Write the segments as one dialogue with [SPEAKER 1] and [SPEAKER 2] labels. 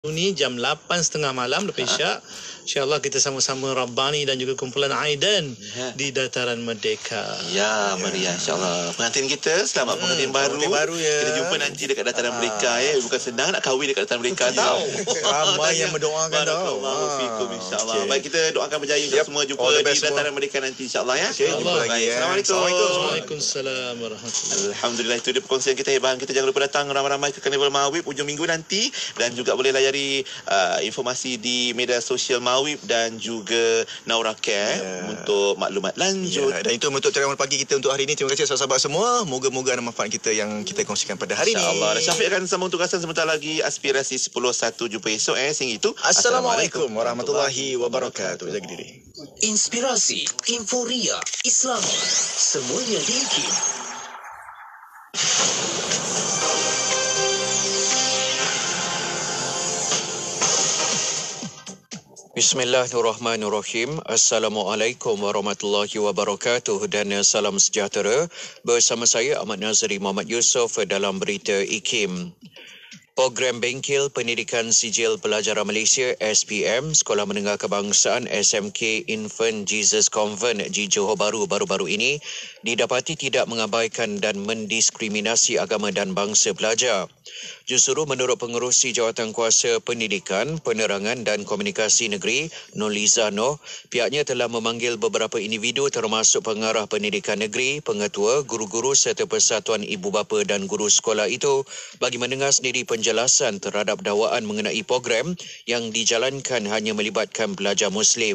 [SPEAKER 1] Ini jam 8.30 malam lepas Isyak. InsyaAllah kita sama-sama Rabbani dan juga kumpulan Aidan di Dataran Merdeka.
[SPEAKER 2] Ya, Maria, insyaAllah. Pengantin kita, selamat pengantin baru. Kita jumpa nanti dekat Dataran Merdeka. Bukan senang nak kahwin dekat Dataran Merdeka tau.
[SPEAKER 3] Ramai yang mendoakan tau.
[SPEAKER 2] InsyaAllah. Baik, kita doakan berjaya untuk semua jumpa di Dataran Merdeka nanti insyaAllah ya.
[SPEAKER 3] Jumpa lagi ya.
[SPEAKER 2] Assalamualaikum.
[SPEAKER 1] Waalaikumsalam warahmatullahi.
[SPEAKER 2] Alhamdulillah, itu dia perkongsian kita hebat. Kita jangan lupa datang ramai-ramai ke Karnival Mawib hujung minggu nanti, dan juga boleh layari informasi di media sosial Mawib dan juga Naura Care untuk maklumat lanjut.
[SPEAKER 3] Dan itu untuk ceramah pagi kita untuk hari ini. Terima kasih sahabat-sahabat semua. Moga-moga ada manfaat kita yang kita kongsikan pada hari ini.
[SPEAKER 2] InsyaAllah. Dan Syafiq akan sambung tugasan sebentar lagi. Aspirasi 10.1 jumpa esok. Sehingga itu,
[SPEAKER 3] Assalamualaikum warahmatullahi wabarakatuh. Jaga diri.
[SPEAKER 4] Inspirasi, Inforia, Islam, semuanya di IKIM.
[SPEAKER 5] Bismillahirrahmanirrahim. Assalamualaikum warahmatullahi wabarakatuh dan salam sejahtera. Bersama saya Ahmad Nazri Muhammad Yusof dalam berita IKIM. Program Bengkel Pendidikan Sijil Pelajaran Malaysia SPM Sekolah Menengah Kebangsaan SMK Infant Jesus Convent di Johor Bahru baru-baru ini didapati tidak mengabaikan dan mendiskriminasi agama dan bangsa pelajar. Justru menurut Pengerusi Jawatankuasa Pendidikan, Penerangan dan Komunikasi Negeri Noliza Noh, pihaknya telah memanggil beberapa individu termasuk pengarah pendidikan negeri, pengetua, guru-guru serta persatuan ibu bapa dan guru sekolah itu bagi mendengar sendiri penjelasan terhadap dakwaan mengenai program yang dijalankan hanya melibatkan pelajar Muslim.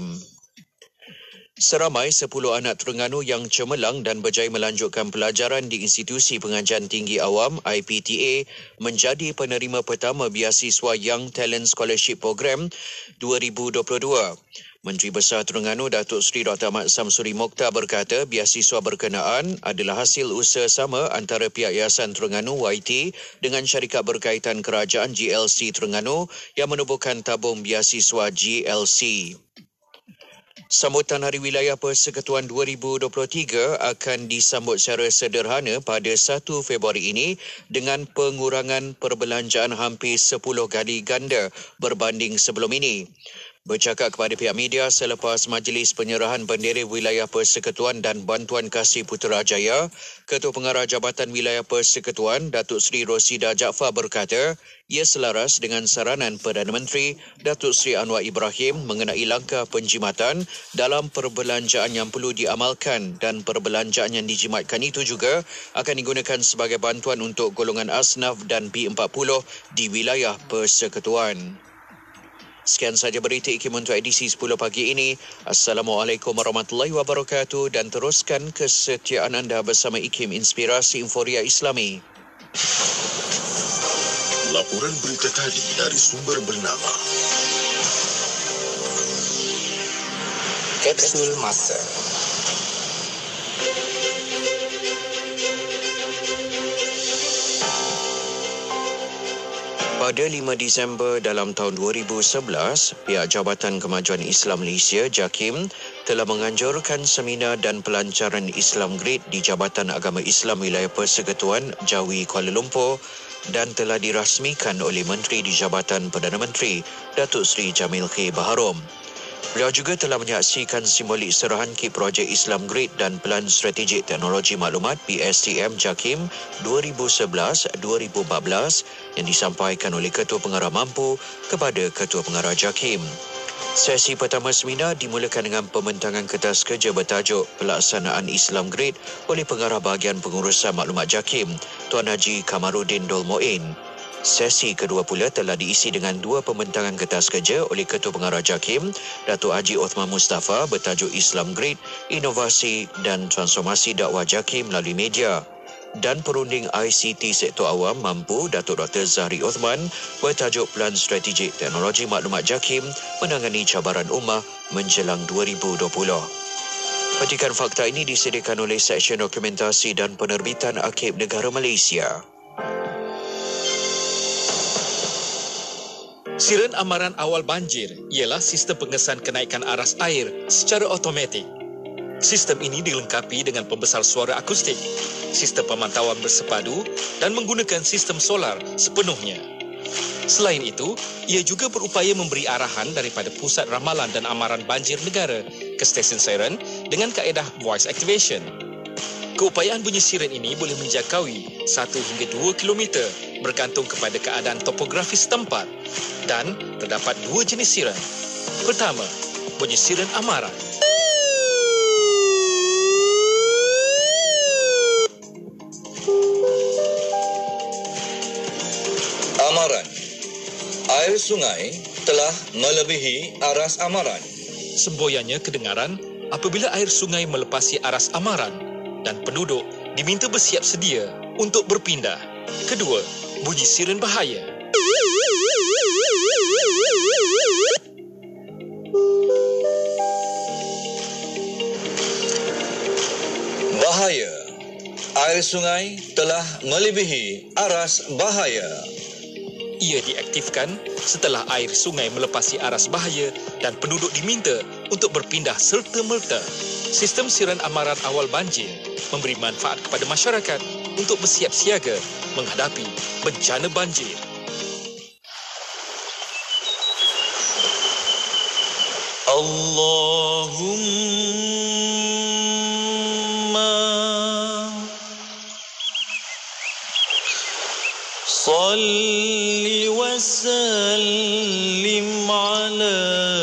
[SPEAKER 5] Seramai 10 anak Terengganu yang cemerlang dan berjaya melanjutkan pelajaran di Institusi Pengajian Tinggi Awam IPTA menjadi penerima pertama beasiswa Young Talent Scholarship Program 2022. Menteri Besar Terengganu Datuk Seri Dr. Ahmad Samsuri Mokhtar berkata beasiswa berkenaan adalah hasil usaha sama antara pihak Yayasan Terengganu YT dengan syarikat berkaitan kerajaan GLC Terengganu yang menubuhkan tabung beasiswa GLC. Sambutan Hari Wilayah Persekutuan 2023 akan disambut secara sederhana pada 1 Februari ini dengan pengurangan perbelanjaan hampir 10 kali ganda berbanding sebelum ini. Bercakap kepada pihak media selepas majlis penyerahan bendera Wilayah Persekutuan dan Bantuan Kasih Putrajaya, Ketua Pengarah Jabatan Wilayah Persekutuan Datuk Seri Rosida Jaafar berkata, ia selaras dengan saranan Perdana Menteri Datuk Seri Anwar Ibrahim mengenai langkah penjimatan dalam perbelanjaan yang perlu diamalkan, dan perbelanjaan yang dijimatkan itu juga akan digunakan sebagai bantuan untuk golongan asnaf dan B40 di wilayah persekutuan. Sekian sahaja berita IKIM untuk edisi 10 pagi ini. Assalamualaikum warahmatullahi wabarakatuh dan teruskan kesetiaan anda bersama IKIM Inspirasi Inforia Islami.
[SPEAKER 6] Laporan berita tadi dari sumber bernama
[SPEAKER 4] Kapsul Masa.
[SPEAKER 5] Pada 5 Disember dalam tahun 2011, pihak Jabatan Kemajuan Islam Malaysia JAKIM telah menganjurkan seminar dan pelancaran Islam Grade di Jabatan Agama Islam Wilayah Persekutuan Jawi Kuala Lumpur dan telah dirasmikan oleh Menteri di Jabatan Perdana Menteri Datuk Seri Jamil K. Baharom. Beliau juga telah menyaksikan simbolik serahan kit projek Islam Grade dan Pelan Strategik Teknologi Maklumat PSTM JAKIM 2011-2014 yang disampaikan oleh Ketua Pengarah Mampu kepada Ketua Pengarah JAKIM. Sesi pertama seminar dimulakan dengan pembentangan kertas kerja bertajuk Pelaksanaan Islam Grade oleh Pengarah Bahagian Pengurusan Maklumat JAKIM, Tuan Haji Kamaruddin Dol Moin. Sesi kedua pula telah diisi dengan 2 pembentangan kertas kerja oleh Ketua Pengarah JAKIM, Datuk Haji Othman Mustafa bertajuk Islam Grade, Inovasi dan Transformasi Dakwah JAKIM melalui media. Dan perunding ICT Sektor Awam Mampu, Datuk Dr. Zahri Othman bertajuk Pelan Strategik Teknologi Maklumat JAKIM menangani cabaran ummah menjelang 2020. Petikan fakta ini disediakan oleh Seksyen Dokumentasi dan Penerbitan Arkib Negara Malaysia.
[SPEAKER 7] Siren amaran awal banjir ialah sistem pengesan kenaikan aras air secara automatik. Sistem ini dilengkapi dengan pembesar suara akustik, sistem pemantauan bersepadu dan menggunakan sistem solar sepenuhnya. Selain itu, ia juga berupaya memberi arahan daripada Pusat Ramalan dan Amaran Banjir Negara ke stesen siren dengan kaedah voice activation. Keupayaan bunyi siren ini boleh menjangkaui 1 hingga 2 kilometer bergantung kepada keadaan topografi setempat dan terdapat 2 jenis siren. Pertama, bunyi siren amaran.
[SPEAKER 8] Amaran. Air sungai telah melebihi aras amaran.
[SPEAKER 7] Semboyannya kedengaran apabila air sungai melepasi aras amaran dan penduduk diminta bersiap sedia untuk berpindah. Kedua, bunyi siren bahaya.
[SPEAKER 8] Bahaya. Air sungai telah melebihi aras bahaya.
[SPEAKER 7] Ia diaktifkan setelah air sungai melepasi aras bahaya dan penduduk diminta untuk berpindah serta-merta. Sistem siren amaran awal banjir memberi manfaat kepada masyarakat untuk bersiap siaga menghadapi bencana banjir.
[SPEAKER 9] Allahumma salli wa sallim ala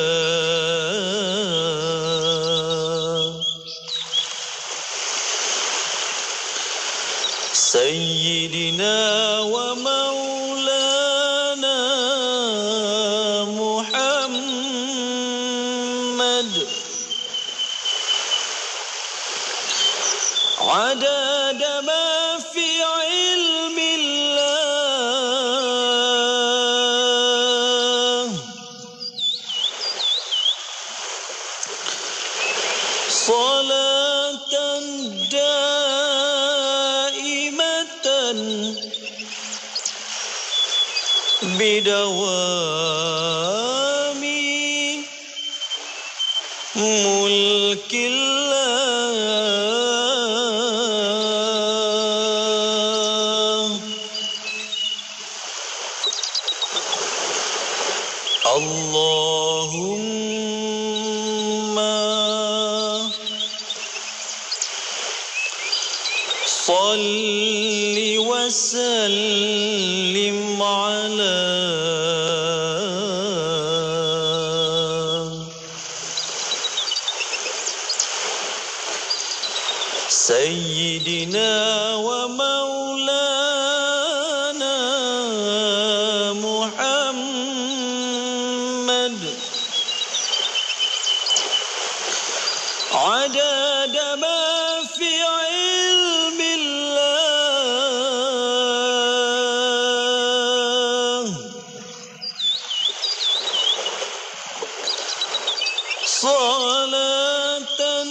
[SPEAKER 9] Sayyidina wa maulana Muhammad adada ma fi ilmillah salatan daimatan bidawami mulkillah Allahumma salli wa sallim ala Sayyidina wa maulana Muhammad adada ma fi ilmillah salatan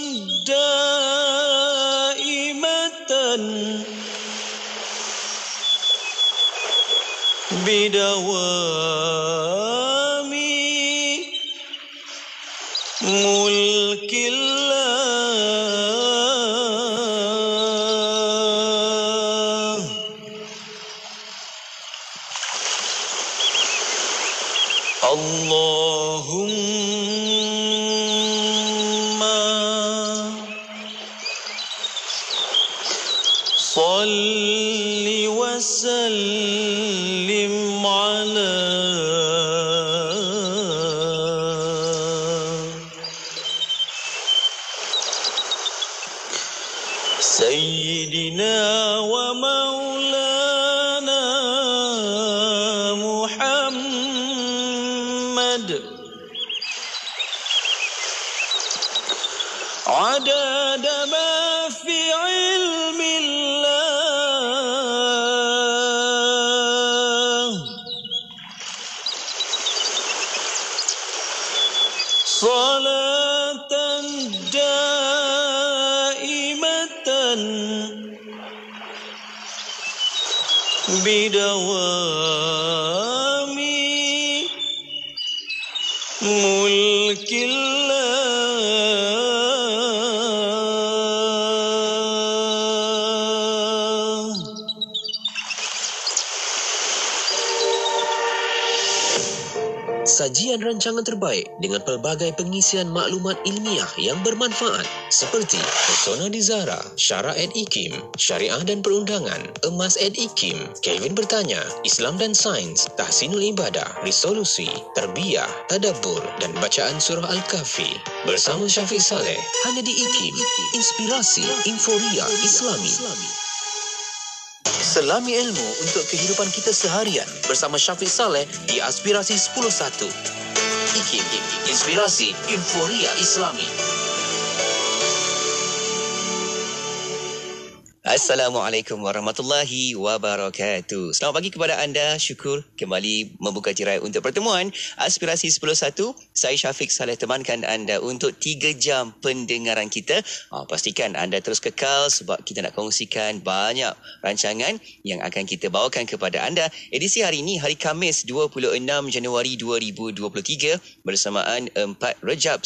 [SPEAKER 9] daimatan bidawami mulkillah Allahumma salli wa sallim ala Sayyidina wa maulana Muhammad adada ma fi ilmillah salatan daimatan bidawami mulkillah
[SPEAKER 4] sajian rancangan terbaik dengan pelbagai pengisian maklumat ilmiah yang bermanfaat seperti Persona di Zara, Syara @ IKIM, Syariah dan Perundangan, Emas @ IKIM, Kelvin bertanya, Islam dan Sains, Tahsinul Ibadah, Resolusi, Tarbiyah, Tadabbur dan bacaan surah Al-Kahfi. Bersama Syafiq Saleh, hanya di IKIM, Inspirasi Inforia Islami. Selami ilmu untuk kehidupan kita seharian bersama Syafiq Saleh di Aspirasi 101. IKIM, Inspirasi Inforia Islami. Assalamualaikum warahmatullahi wabarakatuh. Selamat pagi kepada anda. Syukur kembali membuka tirai untuk pertemuan Aspirasi 101. Saya Syafiq Saleh temankan anda untuk 3 jam pendengaran kita. Pastikan anda terus kekal sebab kita nak kongsikan banyak rancangan yang akan kita bawakan kepada anda. Edisi hari ini, hari Khamis 26 Januari 2023 bersamaan 4 Rejab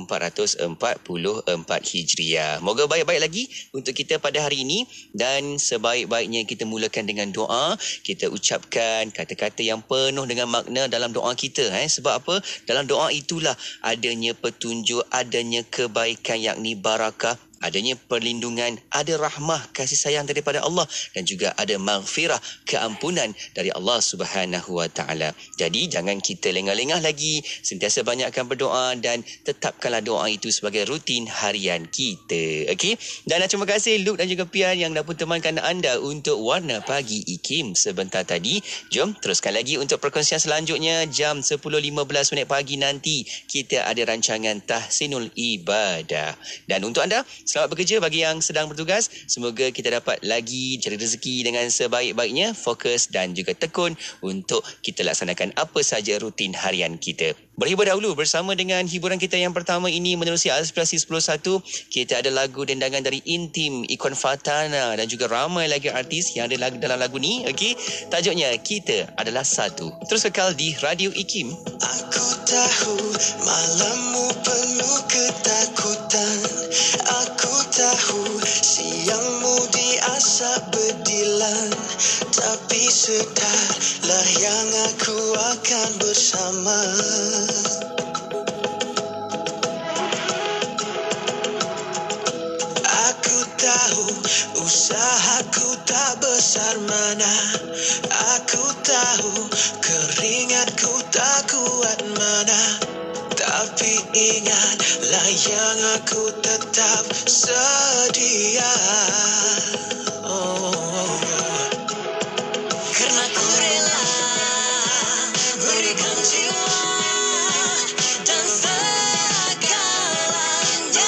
[SPEAKER 4] 1444 Hijriah. Moga baik-baik lagi untuk kita pada hari ini. Dan sebaik-baiknya kita mulakan dengan doa. Kita ucapkan kata-kata yang penuh dengan makna dalam doa kita. Sebab apa? Dalam doa itulah adanya petunjuk, adanya kebaikan yakni barakah, adanya perlindungan, ada rahmah, kasih sayang daripada Allah dan juga ada maghfirah, keampunan dari Allah Subhanahu Wa Taala. Jadi jangan kita lengah-lengah lagi, sentiasa banyakkan berdoa dan tetapkanlah doa itu sebagai rutin harian kita. Okey? Dan terima kasih Luke dan juga Pian yang dah pun temankan anda untuk Warna Pagi IKIM sebentar tadi. Jom teruskan lagi untuk perkongsian selanjutnya. Jam 10.15 pagi nanti kita ada rancangan Tahsinul Ibadah. Dan untuk anda, selamat bekerja bagi yang sedang bertugas. Semoga kita dapat lagi cari rezeki dengan sebaik-baiknya, fokus dan juga tekun untuk kita laksanakan apa saja rutin harian kita. Berhibur dahulu bersama dengan hiburan kita yang pertama ini menerusi Aspirasi 101. Kita ada lagu dendangan dari Intim, Ikon Fatana dan juga ramai lagi artis yang ada dalam lagu ni. Okey, tajuknya Kita Adalah Satu. Terus kekal di Radio IKIM.
[SPEAKER 10] Aku tahu malammu penuh ketakutan. Aku tahu siangmu di asap bedilan. Tapi sedarlah yang aku akan bersama. Aku tahu usahaku tak besar mana. Aku tahu keringatku tak kuat mana. Tapi ingatlah yang aku tetap sedia. Karena ku rela berikan jiwa dan segalanya.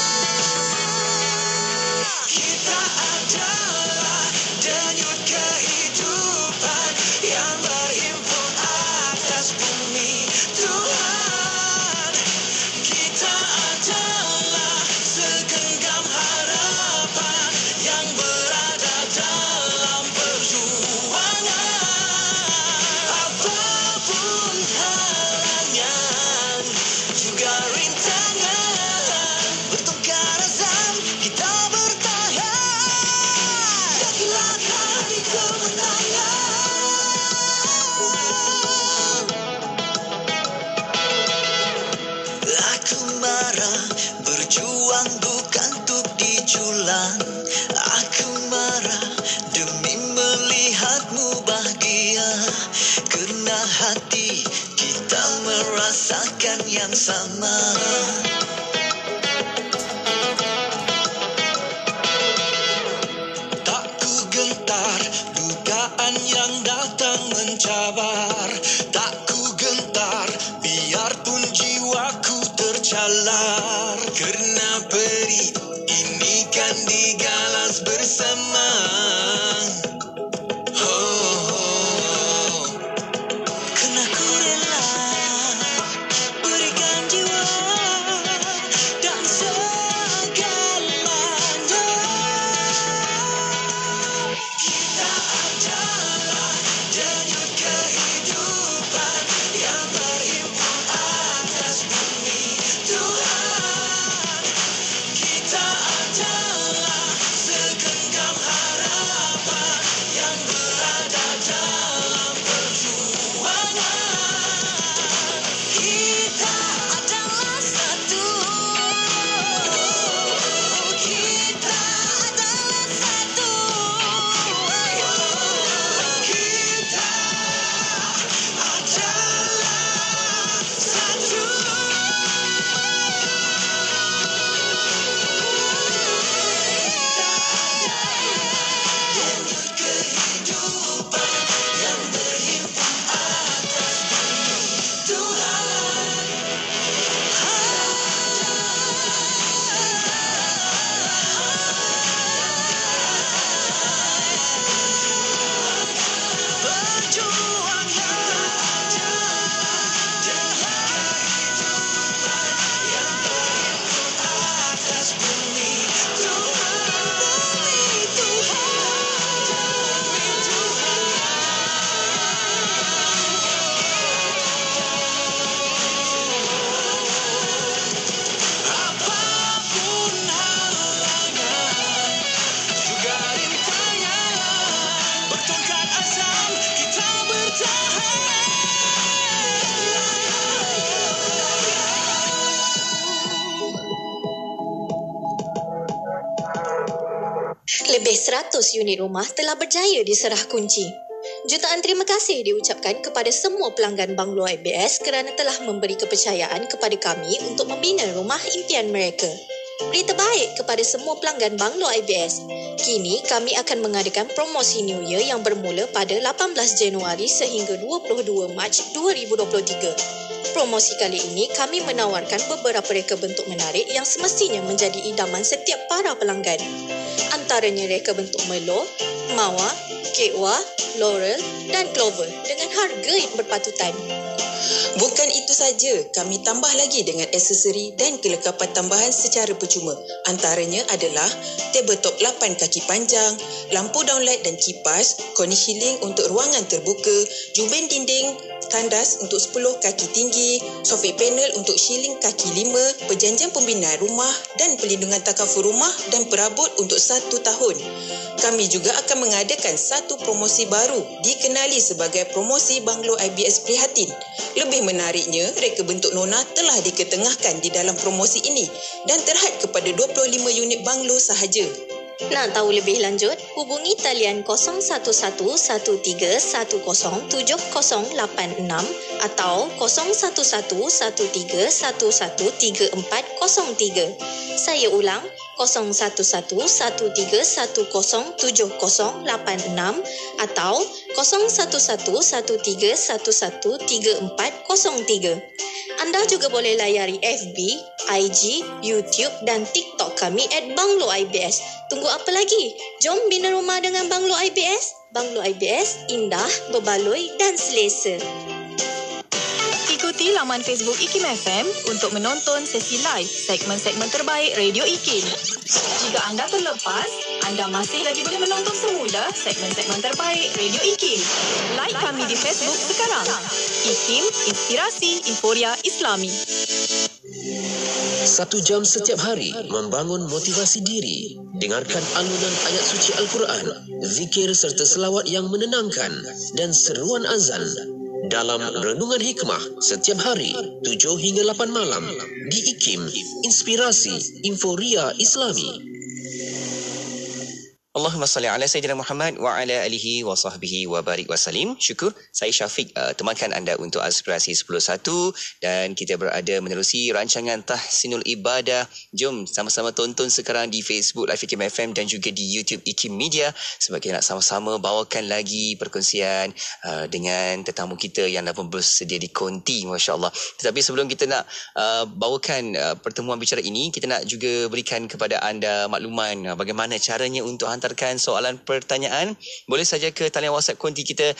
[SPEAKER 10] Kita adalah denyut kehidupan yang berhimpun atas bumi Tuhan. Kita adalah segenggam harapan yang berada dalam perjuangan. Apapun halangan juga rintangan, bertengkar azam kita bertahan. Yakinlah hari kemenangan. Aku marah, berjuang bukan untuk diculang. Aku marah demi melihatmu bahagia. Kerana hati kita merasakan yang sama. Tak ku gentar dugaan yang datang mencabar. Tak ku gentar biarpun jiwaku tercalar. Kerana peri ini kan digalas bersama. Kerana ku rela berikan jiwa dan segalanya. Kita adalah denyut kehidupan yang berhimpun atas bumi Tuhan. Kita
[SPEAKER 11] Lebih 100 unit rumah telah berjaya diserah kunci. Jutaan terima kasih diucapkan kepada semua pelanggan Banglo IBS kerana telah memberi kepercayaan kepada kami untuk membina rumah impian mereka. Berita baik kepada semua pelanggan Banglo IBS. Kini kami akan mengadakan promosi New Year yang bermula pada 18 Januari sehingga 22 Mac 2023. Promosi kali ini kami menawarkan beberapa reka bentuk menarik yang semestinya menjadi idaman setiap para pelanggan. Antaranya reka bentuk melor, mawar, kekwa, laurel dan clover dengan harga yang berpatutan.
[SPEAKER 12] Bukan itu saja, kami tambah lagi dengan aksesori dan kelengkapan tambahan secara percuma. Antaranya adalah tabletop 8 kaki panjang, lampu downlight dan kipas, corner shielding untuk ruangan terbuka, jubin dinding tandas untuk 10 kaki tinggi, soffit panel untuk shielding kaki 5, perjanjian pembinaan rumah dan pelindungan takaful rumah dan perabot untuk 1 tahun. Kami juga akan mengadakan satu promosi baru dikenali sebagai promosi Banglo IBS Prihatin. Lebih menariknya, reka bentuk Nona telah diketengahkan di dalam promosi ini dan terhad kepada 25 unit banglo sahaja.
[SPEAKER 11] Nak tahu lebih lanjut, hubungi talian 0111317086 atau 0111313403. Saya ulang, 0111317086 atau 0111313403. Anda juga boleh layari FB, IG, YouTube dan TikTok kami @Banglo IBS. Tunggu apa lagi? Jom bina rumah dengan Banglo IBS. Banglo IBS, indah, berbaloi dan selesa.
[SPEAKER 13] Ikuti laman Facebook IKIM FM untuk menonton sesi live segmen-segmen terbaik Radio IKIM. Jika anda terlepas, anda masih lagi boleh menonton semula segmen-segmen terbaik Radio IKIM. Like kami di Facebook sekarang. IKIM, Inspirasi Inforia Islami.
[SPEAKER 14] 1 jam setiap hari membangun motivasi diri. Dengarkan alunan ayat suci Al-Quran, zikir serta selawat yang menenangkan dan seruan azan dalam Renungan Hikmah setiap hari 7 hingga 8 malam di IKIM, Inspirasi Inforia Islami.
[SPEAKER 4] Allahumma salli ala Sayyidina Muhammad wa ala alihi wa sahbihi wa barik wa salim. Syukur, saya Syafiq temankan anda untuk Aspirasi 10.1 dan kita berada menerusi rancangan Tahsinul Ibadah. Jom sama-sama tonton sekarang di Facebook Live IKIM FM dan juga di YouTube IKIM Media sebab kita nak sama-sama bawakan lagi perkongsian dengan tetamu kita yang dah pun bersedia di konti, masya-Allah. Tetapi sebelum kita nak bawakan pertemuan bicara ini, kita nak juga berikan kepada anda makluman bagaimana caranya untuk hantarkan soalan pertanyaan. Boleh saja ke talian WhatsApp konti kita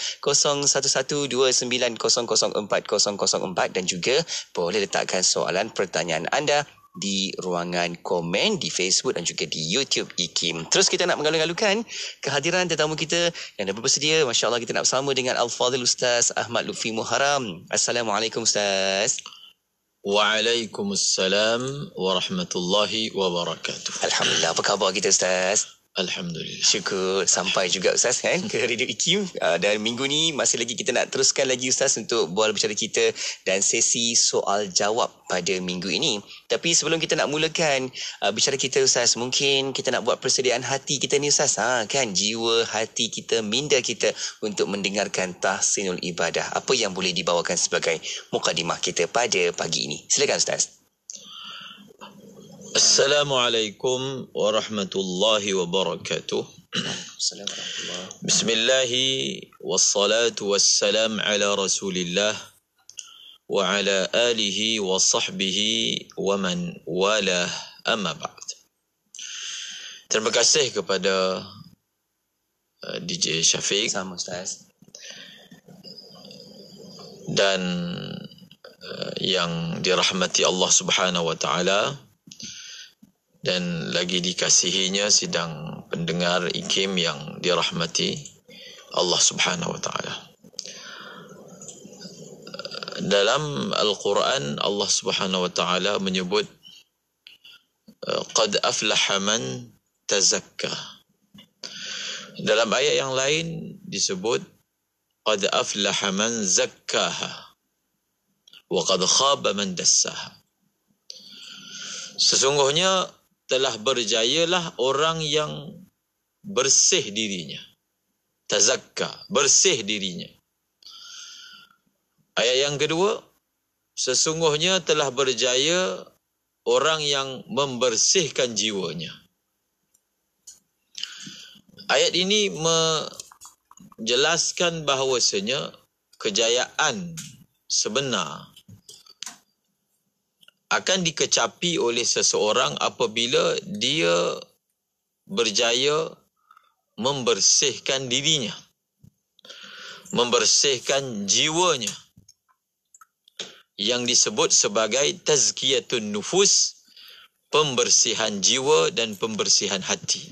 [SPEAKER 4] 0112900404 dan juga boleh letakkan soalan pertanyaan anda di ruangan komen di Facebook dan juga di YouTube IKIM. Terus kita nak mengalu-alukan kehadiran tetamu kita yang dah bersedia. Masya Allah, kita nak bersama dengan Al-Fadhil Ustaz Ahmad Lutfi Muharram. Assalamualaikum Ustaz.
[SPEAKER 15] Waalaikumsalam warahmatullahi wabarakatuh.
[SPEAKER 4] Alhamdulillah, apa khabar kita Ustaz?
[SPEAKER 15] Alhamdulillah.
[SPEAKER 4] Syukur sampai juga Ustaz kan ke Radio IKIM. Dan minggu ni masih lagi kita nak teruskan lagi Ustaz untuk bual bicara kita dan sesi soal jawab pada minggu ini. Tapi sebelum kita nak mulakan bicara kita Ustaz, mungkin kita nak buat persediaan hati kita ni Ustaz. Kan jiwa, hati kita, minda kita untuk mendengarkan Tahsinul Ibadah. Apa yang boleh dibawakan sebagai mukadimah kita pada pagi ini? Silakan Ustaz.
[SPEAKER 15] Assalamualaikum warahmatullahi wabarakatuh. Bismillahi wassalatu wassalam ala rasulillah wa ala alihi wa sahbihi wa man walah, amma ba'd. Terima kasih kepada DJ Syafiq.
[SPEAKER 4] Sama Ustaz.
[SPEAKER 15] Dan yang dirahmati Allah Subhanahu wa taala dan lagi dikasihinya sidang pendengar IKIM yang dirahmati Allah Subhanahu wa taala. Dalam Al-Quran Allah Subhanahu wa taala menyebut qad aflaha man tazakka. Dalam ayat yang lain disebut qad aflaha man zakkaha wa qad khaba man dassaha. Sesungguhnya telah berjayalah orang yang bersih dirinya. Tazakka, bersih dirinya. Ayat yang kedua, sesungguhnya telah berjaya orang yang membersihkan jiwanya. Ayat ini menjelaskan bahawasanya kejayaan sebenar akan dikecapi oleh seseorang apabila dia berjaya membersihkan dirinya, membersihkan jiwanya, yang disebut sebagai tazkiyatun nufus, pembersihan jiwa dan pembersihan hati.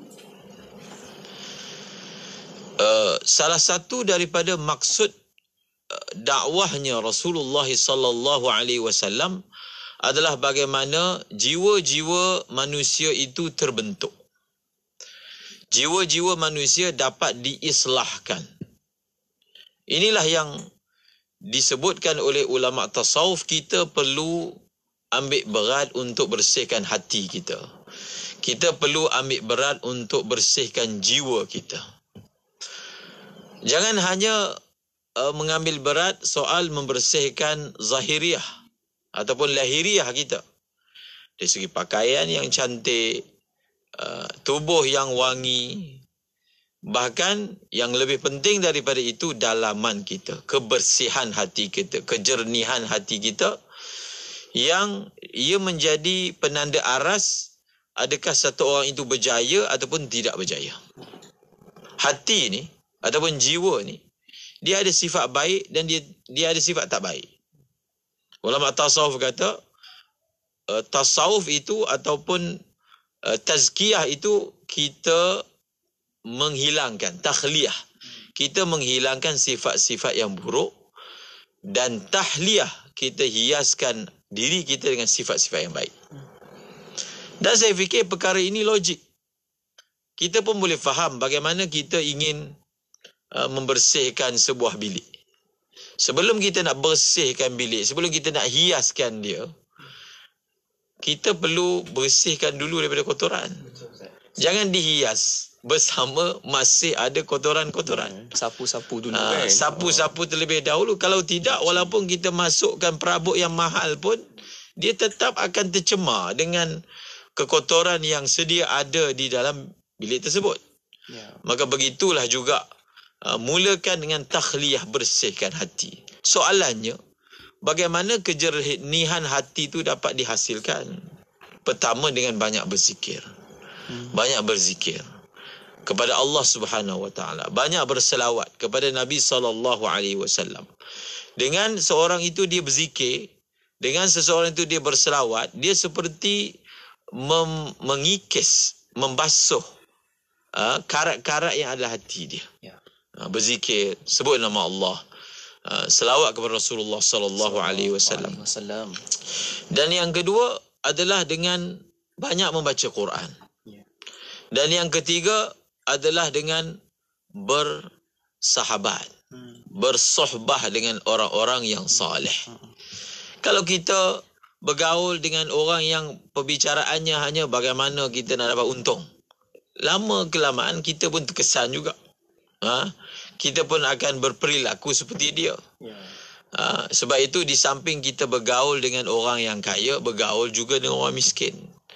[SPEAKER 15] Salah satu daripada maksud dakwahnya Rasulullah sallallahu alaihi wasallam adalah bagaimana jiwa-jiwa manusia itu terbentuk. Jiwa-jiwa manusia dapat diislahkan. Inilah yang disebutkan oleh ulama tasawuf, kita perlu ambil berat untuk bersihkan hati kita. Kita perlu ambil berat untuk bersihkan jiwa kita. Jangan hanya mengambil berat soal membersihkan zahiriah ataupun lahiriah kita. Dari segi pakaian yang cantik, tubuh yang wangi, bahkan yang lebih penting daripada itu dalaman kita, kebersihan hati kita, kejernihan hati kita, yang ia menjadi penanda aras adakah satu orang itu berjaya ataupun tidak berjaya. Hati ni ataupun jiwa ni, dia ada sifat baik dan dia ada sifat tak baik. Ulama tasawuf kata tasawuf itu ataupun tazkiyah itu kita menghilangkan, takhliyah. Kita menghilangkan sifat-sifat yang buruk, dan tahliyah, kita hiaskan diri kita dengan sifat-sifat yang baik. Dan saya fikir perkara ini logik. Kita pun boleh faham bagaimana kita ingin membersihkan sebuah bilik. Sebelum kita nak bersihkan bilik, sebelum kita nak hiaskan dia, kita perlu bersihkan dulu daripada kotoran. Jangan dihias bersama masih ada kotoran-kotoran.
[SPEAKER 4] Sapu-sapu dulu
[SPEAKER 15] kan. Sapu-sapu terlebih dahulu. Kalau tidak, walaupun kita masukkan perabot yang mahal pun, dia tetap akan tercemar dengan kekotoran yang sedia ada di dalam bilik tersebut. Maka begitulah juga, mulakan dengan takhliyah, bersihkan hati. Soalannya, bagaimana kejernihan hati itu dapat dihasilkan? Pertama, dengan banyak berzikir. Banyak berzikir kepada Allah Subhanahu wa taala, banyak berselawat kepada Nabi sallallahu alaihi wasallam. Dengan seorang itu dia berzikir, dengan seseorang itu dia berselawat, dia seperti mengikis, membasuh karat-karat yang ada hati dia. Berzikir, sebut nama Allah, selawat kepada Rasulullah sallallahu alaihi wasallam. Dan yang kedua adalah dengan banyak membaca Quran. Dan yang ketiga adalah dengan bersahabat, bersohbah dengan orang-orang yang saleh. Kalau kita bergaul dengan orang yang pembicaraannya hanya bagaimana kita nak dapat untung, lama kelamaan kita pun terkesan juga. Kita pun akan berperilaku seperti dia. Sebab itu di samping kita bergaul dengan orang yang kaya, bergaul juga dengan orang miskin.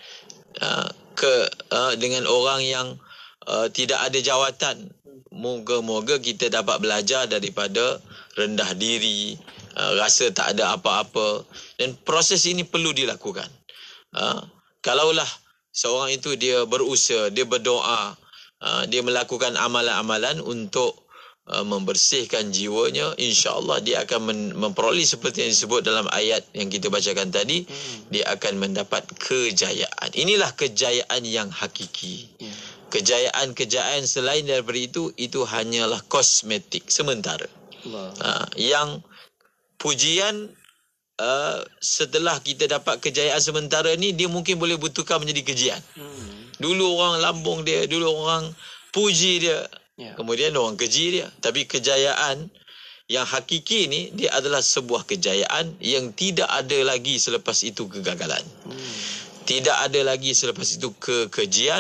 [SPEAKER 15] Dengan orang yang tidak ada jawatan. Moga-moga kita dapat belajar daripada rendah diri, rasa tak ada apa-apa. Dan proses ini perlu dilakukan. Kalaulah seorang itu dia berusaha, dia berdoa, dia melakukan amalan-amalan untuk membersihkan jiwanya, insya-Allah dia akan memperoleh seperti yang disebut dalam ayat yang kita bacakan tadi, dia akan mendapat kejayaan. Inilah kejayaan yang hakiki. Kejayaan-kejayaan selain daripada itu hanyalah kosmetik sementara. Yang pujian setelah kita dapat kejayaan sementara ni, dia mungkin boleh bertukar menjadi kejian. Dulu orang lambung dia, dulu orang puji dia, kemudian orang keji dia. Tapi kejayaan yang hakiki ni, dia adalah sebuah kejayaan yang tidak ada lagi selepas itu kegagalan. Tidak ada lagi selepas itu kekejian.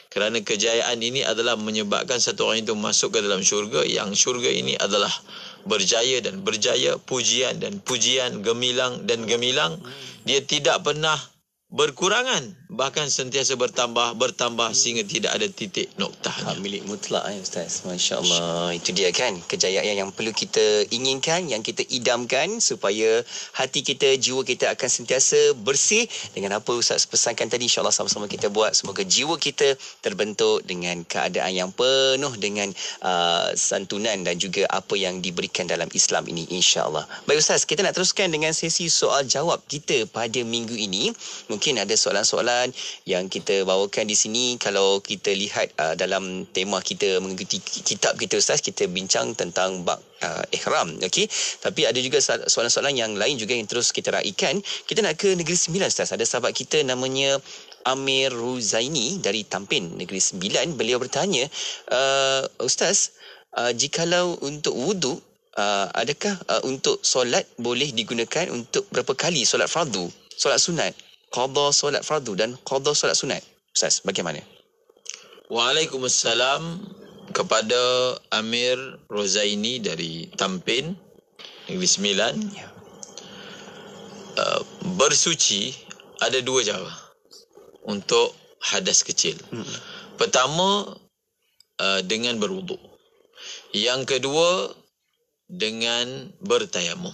[SPEAKER 15] Kerana kejayaan ini adalah menyebabkan satu orang itu masuk ke dalam syurga, yang syurga ini adalah berjaya dan berjaya, pujian dan pujian, gemilang dan gemilang. Dia tidak pernah berkurangan, bahkan sentiasa bertambah sehingga tidak ada titik noktahnya.
[SPEAKER 4] Hak milik mutlak Ustaz. Masya Allah. Itu dia kan kejayaan yang perlu kita inginkan, yang kita idamkan supaya hati kita, jiwa kita akan sentiasa bersih. Dengan apa Ustaz pesankan tadi, insya-Allah sama-sama kita buat. Semoga jiwa kita terbentuk dengan keadaan yang penuh dengan santunan dan juga apa yang diberikan dalam Islam ini, insya-Allah. Baik Ustaz, kita nak teruskan dengan sesi soal jawab kita pada minggu ini. Mungkin ada soalan-soalan yang kita bawakan di sini. Kalau kita lihat dalam tema kita mengikuti kitab kita Ustaz, kita bincang tentang bab ihram, okey. Tapi ada juga soalan-soalan yang lain juga yang terus kita raikan. Kita nak ke Negeri Sembilan Ustaz. Ada sahabat kita namanya Amir Ruzaini dari Tampin, Negeri Sembilan. Beliau bertanya, Ustaz, jikalau untuk wudu, adakah untuk solat boleh digunakan untuk berapa kali solat fardu, solat sunat, qada solat fardu dan qada solat sunat? Ustaz, bagaimana?
[SPEAKER 15] Waalaikumsalam kepada Amir Rozaini dari Tampin, Negeri Sembilan. Bersuci ada dua cara untuk hadas kecil. Pertama, dengan berwuduk. Yang kedua, dengan bertayamum.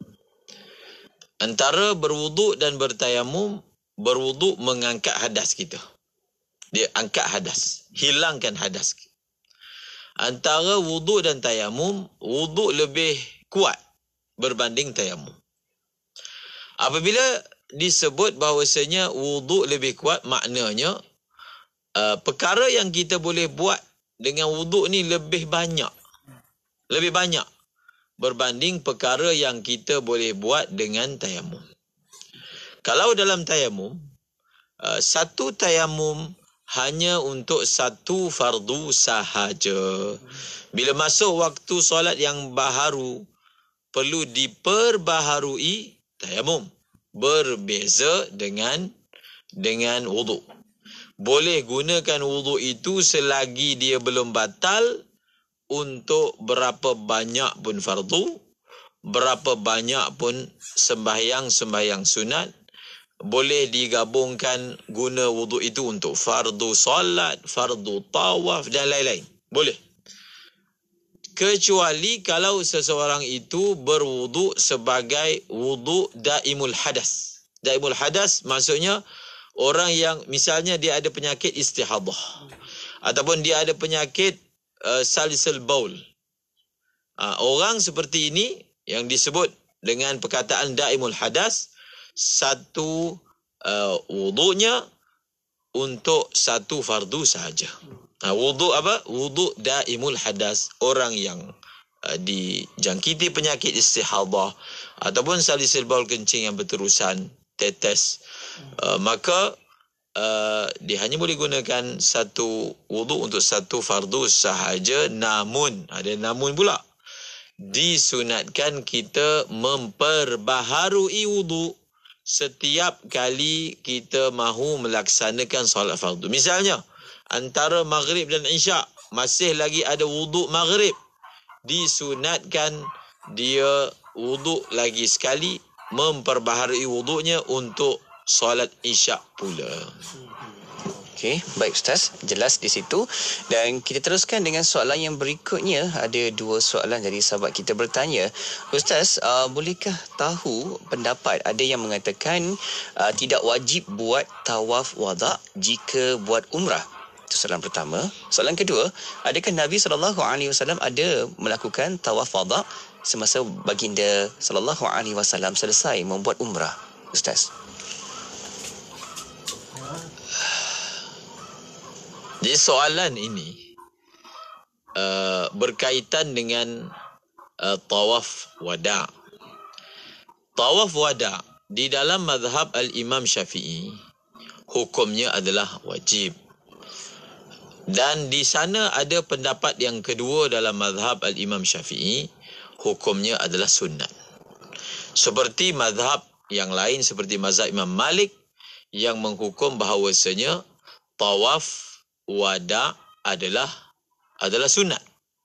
[SPEAKER 15] Antara berwuduk dan bertayamum, berwuduk mengangkat hadas kita. Dia angkat hadas, hilangkan hadas. Antara wuduk dan tayamum, wuduk lebih kuat berbanding tayamum. Apabila disebut bahawasanya wuduk lebih kuat, maknanya perkara yang kita boleh buat dengan wuduk ni lebih banyak. Lebih banyak berbanding perkara yang kita boleh buat dengan tayamum. Kalau dalam tayamum, satu tayamum hanya untuk satu fardu sahaja. Bila masuk waktu solat yang baharu, perlu diperbaharui tayamum. Berbeza dengan wuduk. Boleh gunakan wuduk itu selagi dia belum batal untuk berapa banyak pun fardu, berapa banyak pun sembahyang sunat. Boleh digabungkan guna wuduk itu untuk fardu solat, fardu tawaf dan lain-lain. Boleh. Kecuali kalau seseorang itu berwuduk sebagai wuduk daimul hadas. Daimul hadas maksudnya orang yang misalnya dia ada penyakit istihadah ataupun dia ada penyakit salisul baul. Orang seperti ini yang disebut dengan perkataan daimul hadas, satu wuduknya untuk satu fardu sahaja. Wuduk apa? Wuduk daimul hadas. Orang yang dijangkiti penyakit istihadah ataupun salisul baul, kencing yang berterusan, tetes, maka dia hanya boleh gunakan satu wuduk untuk satu fardu sahaja. Namun, ada namun pula, disunatkan kita memperbaharui wuduk setiap kali kita mahu melaksanakan solat fardu. Misalnya, antara maghrib dan isyak masih lagi ada wuduk maghrib, disunatkan dia wuduk lagi sekali, memperbaharui wuduknya untuk solat isyak pula.
[SPEAKER 4] Okey, baik Ustaz, jelas di situ. Dan kita teruskan dengan soalan yang berikutnya. Ada dua soalan dari sahabat kita bertanya, Ustaz, bolehkah tahu pendapat ada yang mengatakan tidak wajib buat tawaf wada' jika buat umrah? Itu soalan pertama. Soalan kedua, adakah Nabi SAW ada melakukan tawaf wada' semasa baginda SAW selesai membuat umrah? Ustaz.
[SPEAKER 15] Jadi soalan ini berkaitan dengan tawaf wada'. Tawaf wada' di dalam mazhab al-Imam Syafi'i hukumnya adalah wajib. Dan di sana ada pendapat yang kedua dalam mazhab al-Imam Syafi'i, hukumnya adalah sunat. Seperti mazhab yang lain, seperti mazhab Imam Malik yang menghukum bahawasanya tawaf wada' adalah sunat.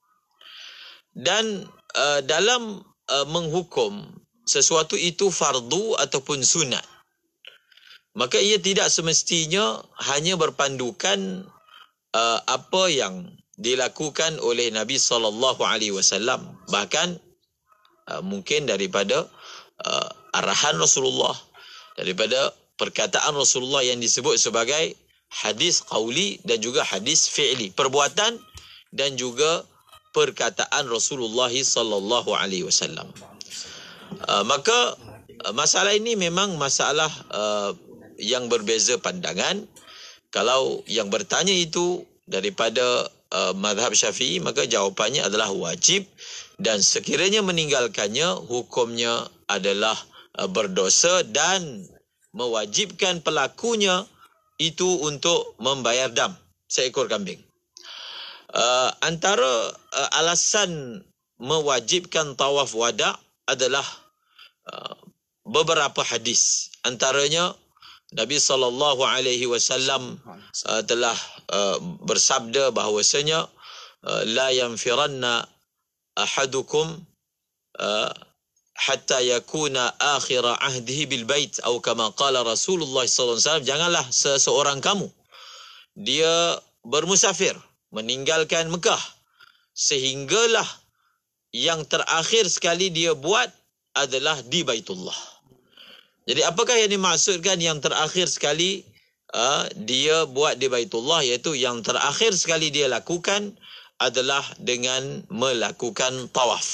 [SPEAKER 15] Dan dalam menghukum sesuatu itu fardu ataupun sunat, maka ia tidak semestinya hanya berpandukan apa yang dilakukan oleh Nabi SAW. Bahkan mungkin daripada arahan Rasulullah, daripada perkataan Rasulullah yang disebut sebagai hadis qauli dan juga hadis fi'li, perbuatan dan juga perkataan Rasulullah sallallahu alaihi wasallam. Maka masalah ini memang masalah yang berbeza pandangan. Kalau yang bertanya itu daripada mazhab Syafi'i, maka jawapannya adalah wajib, dan sekiranya meninggalkannya hukumnya adalah berdosa dan mewajibkan pelakunya itu untuk membayar dam seekor kambing. Antara alasan mewajibkan tawaf wada' adalah beberapa hadis. Antaranya Nabi SAW telah bersabda bahawasanya la yanfiranna ahadukum hatta yakuna akhira ahdihi bil bait atau kama qala Rasulullah SAW. Janganlah seseorang kamu dia bermusafir meninggalkan Mekah sehinggalah yang terakhir sekali dia buat adalah di Baitullah. Jadi apakah yang dimaksudkan yang terakhir sekali dia buat di Baitullah? Iaitu yang terakhir sekali dia lakukan adalah dengan melakukan tawaf.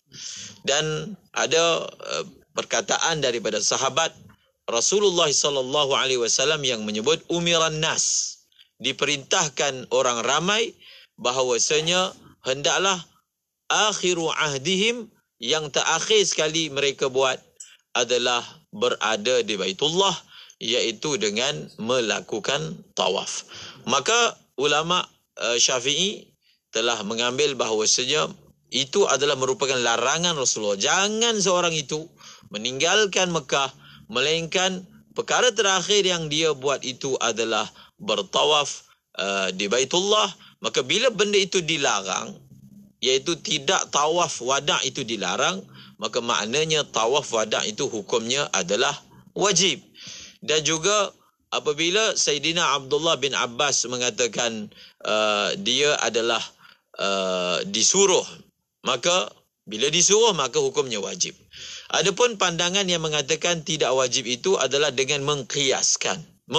[SPEAKER 15] Dan ada perkataan daripada sahabat Rasulullah SAW yang menyebut umiran nas, diperintahkan orang ramai bahawasanya hendaklah akhiru ahdihim, yang terakhir sekali mereka buat adalah berada di Baitullah, iaitu dengan melakukan tawaf. Maka ulama Syafi'i telah mengambil bahawasanya itu adalah merupakan larangan Rasulullah. Jangan seorang itu meninggalkan Mekah, melainkan perkara terakhir yang dia buat itu adalah bertawaf di Baitullah. Maka bila benda itu dilarang, iaitu tidak tawaf wada' itu dilarang, maka maknanya tawaf wada' itu hukumnya adalah wajib. Dan juga apabila Sayyidina Abdullah bin Abbas mengatakan dia adalah disuruh, maka bila disuruh maka hukumnya wajib. Adapun pandangan yang mengatakan tidak wajib itu adalah dengan mengkiaskan.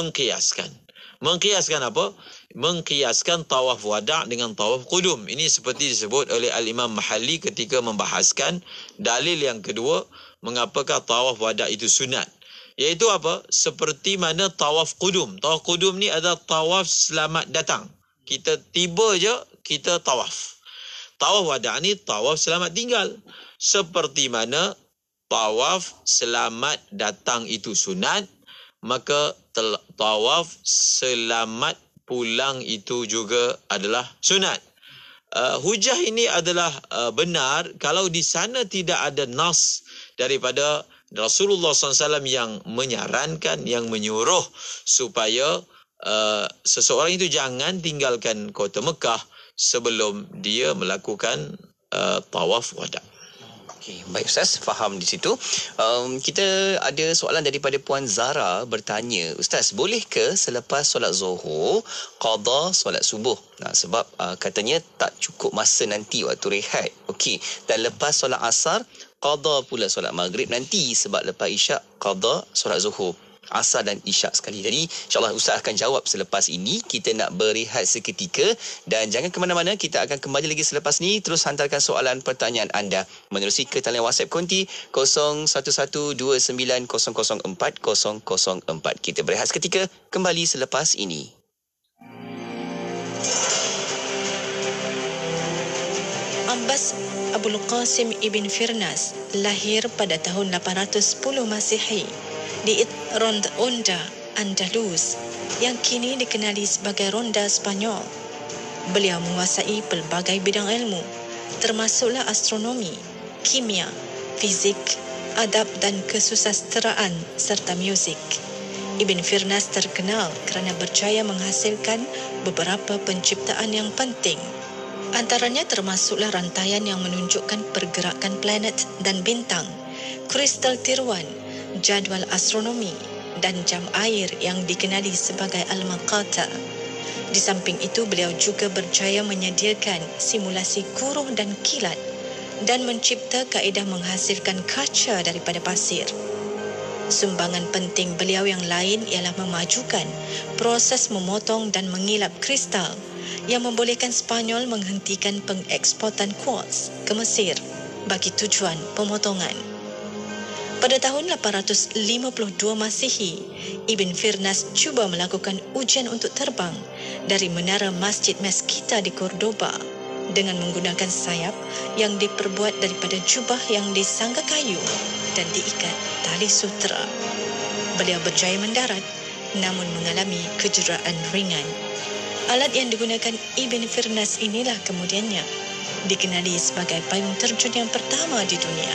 [SPEAKER 15] Mengkiaskan apa? Mengkiaskan tawaf wada' dengan tawaf qudum. Ini seperti disebut oleh Al-Imam Mahalli ketika membahaskan dalil yang kedua, mengapakah tawaf wada' itu sunat. Iaitu apa? Seperti mana tawaf qudum. Tawaf qudum ni adalah tawaf selamat datang. Kita tiba je, kita tawaf. Tawaf wada' ni tawaf selamat tinggal. Seperti mana tawaf selamat datang itu sunat, maka tawaf selamat pulang itu juga adalah sunat. Hujah ini adalah benar kalau di sana tidak ada nas daripada Rasulullah SAW yang menyarankan, yang menyuruh supaya seseorang itu jangan tinggalkan kota Mekah sebelum dia melakukan tawaf wada'.
[SPEAKER 4] Okay, baik Ustaz, faham di situ. Kita ada soalan daripada Puan Zara bertanya, Ustaz, boleh ke selepas solat Zuhur qada solat subuh? Nah, sebab katanya tak cukup masa nanti waktu rehat. Okey, dan lepas solat Asar qada pula solat Maghrib nanti, sebab lepas Isyak qada solat Zuhur, Asar dan Isyak sekali. Jadi insyaAllah Ustaz akan jawab selepas ini. Kita nak berehat seketika dan jangan ke mana-mana. Kita akan kembali lagi selepas ni. Terus hantarkan soalan pertanyaan anda menerusi ke talian WhatsApp konti 01129004 004. Kita berehat seketika, kembali selepas ini.
[SPEAKER 11] Abbas Abul Qasim Ibn Firnas lahir pada tahun 810 Masihi di Ronda Andalus yang kini dikenali sebagai Ronda Spanyol. Beliau menguasai pelbagai bidang ilmu, termasuklah astronomi, kimia, fizik, adab dan kesusasteraan serta muzik.
[SPEAKER 16] Ibn Firnas terkenal kerana berjaya menghasilkan beberapa penciptaan yang penting. Antaranya termasuklah rantaian yang menunjukkan pergerakan planet dan bintang, kristal tiruan, jadual astronomi dan jam air yang dikenali sebagai Al-Maqata. Di samping itu, beliau juga berjaya menyediakan simulasi kuruh dan kilat dan mencipta kaedah menghasilkan kaca daripada pasir. Sumbangan penting beliau yang lain ialah memajukan proses memotong dan mengilap kristal yang membolehkan Spanyol menghentikan pengeksportan kuarts ke Mesir bagi tujuan pemotongan. Pada tahun 852 Masihi, Ibn Firnas cuba melakukan ujian untuk terbang dari menara Masjid Mezquita di Cordoba dengan menggunakan sayap yang diperbuat daripada jubah yang disangga kayu dan diikat tali sutera. Beliau berjaya mendarat namun mengalami kecederaan ringan. Alat yang digunakan Ibn Firnas inilah kemudiannya dikenali sebagai payung terjun yang pertama di dunia.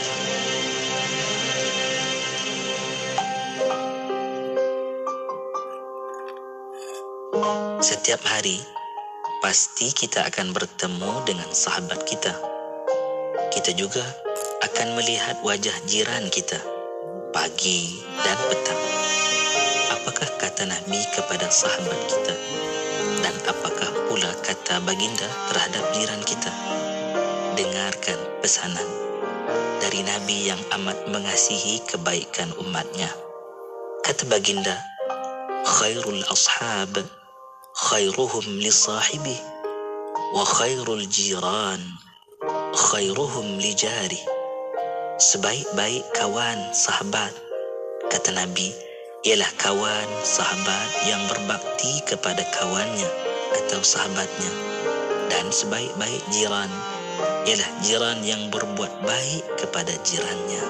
[SPEAKER 17] Setiap hari, pasti kita akan bertemu dengan sahabat kita. Kita juga akan melihat wajah jiran kita pagi dan petang. Apakah kata Nabi kepada sahabat kita? Dan apakah pula kata baginda terhadap jiran kita? Dengarkan pesanan dari Nabi yang amat mengasihi kebaikan umatnya. Kata baginda, khairul ashab khairuhum li sahibi wa khairul jiran khairuhum li jari. Sebaik-baik kawan sahabat, kata Nabi, ialah kawan sahabat yang berbakti kepada kawannya atau sahabatnya. Dan sebaik-baik jiran ialah jiran yang berbuat baik kepada jirannya.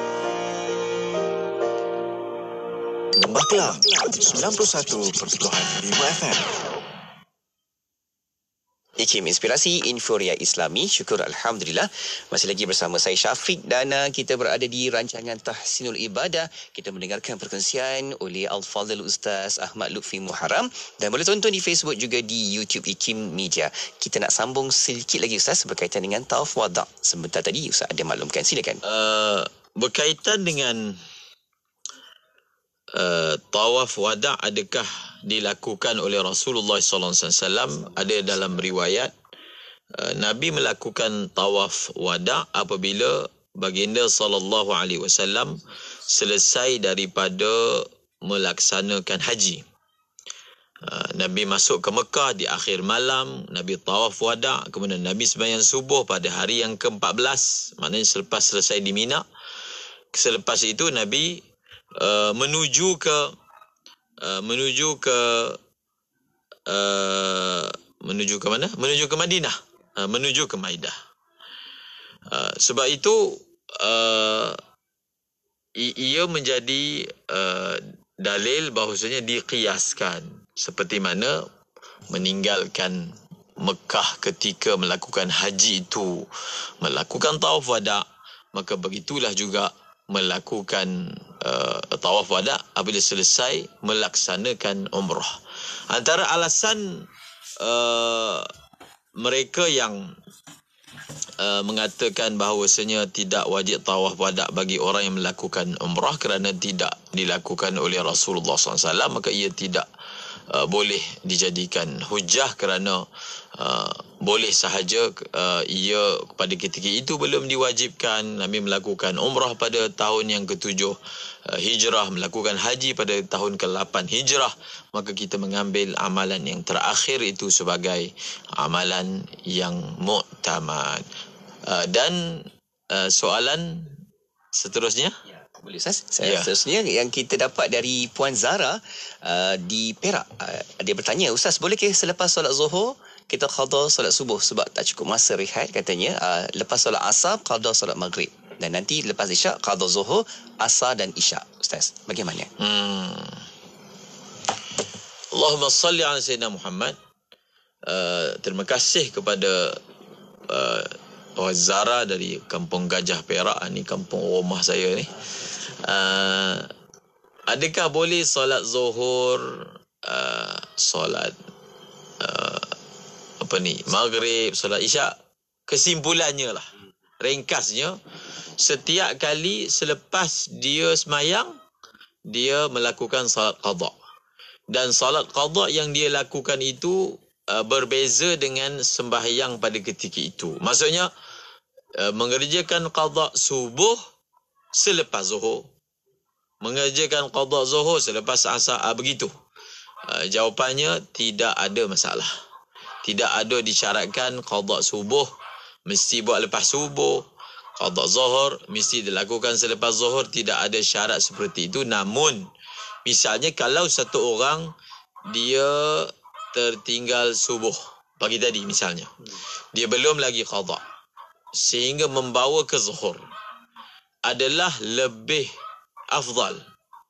[SPEAKER 3] Lembah Kelang 91.5 FM.
[SPEAKER 4] IKIM Inspirasi Inforia Islami. Syukur Alhamdulillah. Masih lagi bersama saya Syafiq dan kita berada di rancangan Tahsinul Ibadah. Kita mendengarkan perkongsian oleh Al-Fadhil Ustaz Ahmad Lutfi Muharram dan boleh tonton di Facebook juga di YouTube IKIM Media. Kita nak sambung sedikit lagi Ustaz berkaitan dengan tawaf wada'. Sebentar tadi Ustaz ada maklumkan, silakan.
[SPEAKER 15] Berkaitan dengan tawaf wada' adakah dilakukan oleh Rasulullah SAW? Ada dalam riwayat Nabi melakukan tawaf wada' apabila baginda sallallahu alaihi wasallam selesai daripada melaksanakan haji. Nabi masuk ke Mekah di akhir malam, Nabi tawaf wada', kemudian Nabi sembahyang subuh pada hari yang ke-14, maknanya selepas selesai di Mina. Selepas itu Nabi menuju ke mana? Menuju ke Madinah. Menuju ke Maidah. Sebab itu ia menjadi dalil bahawasanya diqiyaskan seperti mana meninggalkan Mekah ketika melakukan haji itu melakukan tawaf wada', maka begitulah juga melakukan tawaf wada' apabila selesai melaksanakan umrah. Antara alasan mereka yang mengatakan bahawasanya tidak wajib tawaf wada' bagi orang yang melakukan umrah kerana tidak dilakukan oleh Rasulullah SAW, maka ia tidak boleh dijadikan hujah kerana boleh sahaja ia pada ketika itu belum diwajibkan. Nabi melakukan umrah pada tahun yang ke-7 Hijrah, melakukan haji pada tahun ke-8 Hijrah, maka kita mengambil amalan yang terakhir itu sebagai amalan yang muktamad. Dan soalan seterusnya?
[SPEAKER 4] Boleh Ustaz? Seterusnya yang kita dapat dari Puan Zara di Perak. Dia bertanya, Ustaz, bolehkah selepas solat Zuhur kita qada solat subuh sebab tak cukup masa rehat katanya. Lepas solat Asar qada solat Maghrib dan nanti lepas Isyak qada Zuhur, Asar dan Isyak. Ustaz, bagaimana?
[SPEAKER 15] Allahumma salli ala Sayyidina Muhammad. Terima kasih kepada Puan Zara dari Kampung Gajah Perak. Ni kampung rumah saya ni. adakah boleh solat zuhur, solat maghrib, solat isyak? Kesimpulannya lah, ringkasnya, setiap kali selepas dia semayang, dia melakukan solat qada. Dan solat qada yang dia lakukan itu berbeza dengan sembahyang pada ketika itu. Maksudnya, mengerjakan qada subuh selepas zuhur, mengerjakan qada zuhur selepas asar, begitu. Jawapannya tidak ada masalah. Tidak ada disyaratkan qada subuh mesti buat lepas subuh, qada zuhur mesti dilakukan selepas zuhur, tidak ada syarat seperti itu. Namun misalnya kalau satu orang dia tertinggal subuh pagi tadi misalnya, dia belum lagi qada sehingga membawa ke zuhur, adalah lebih afdal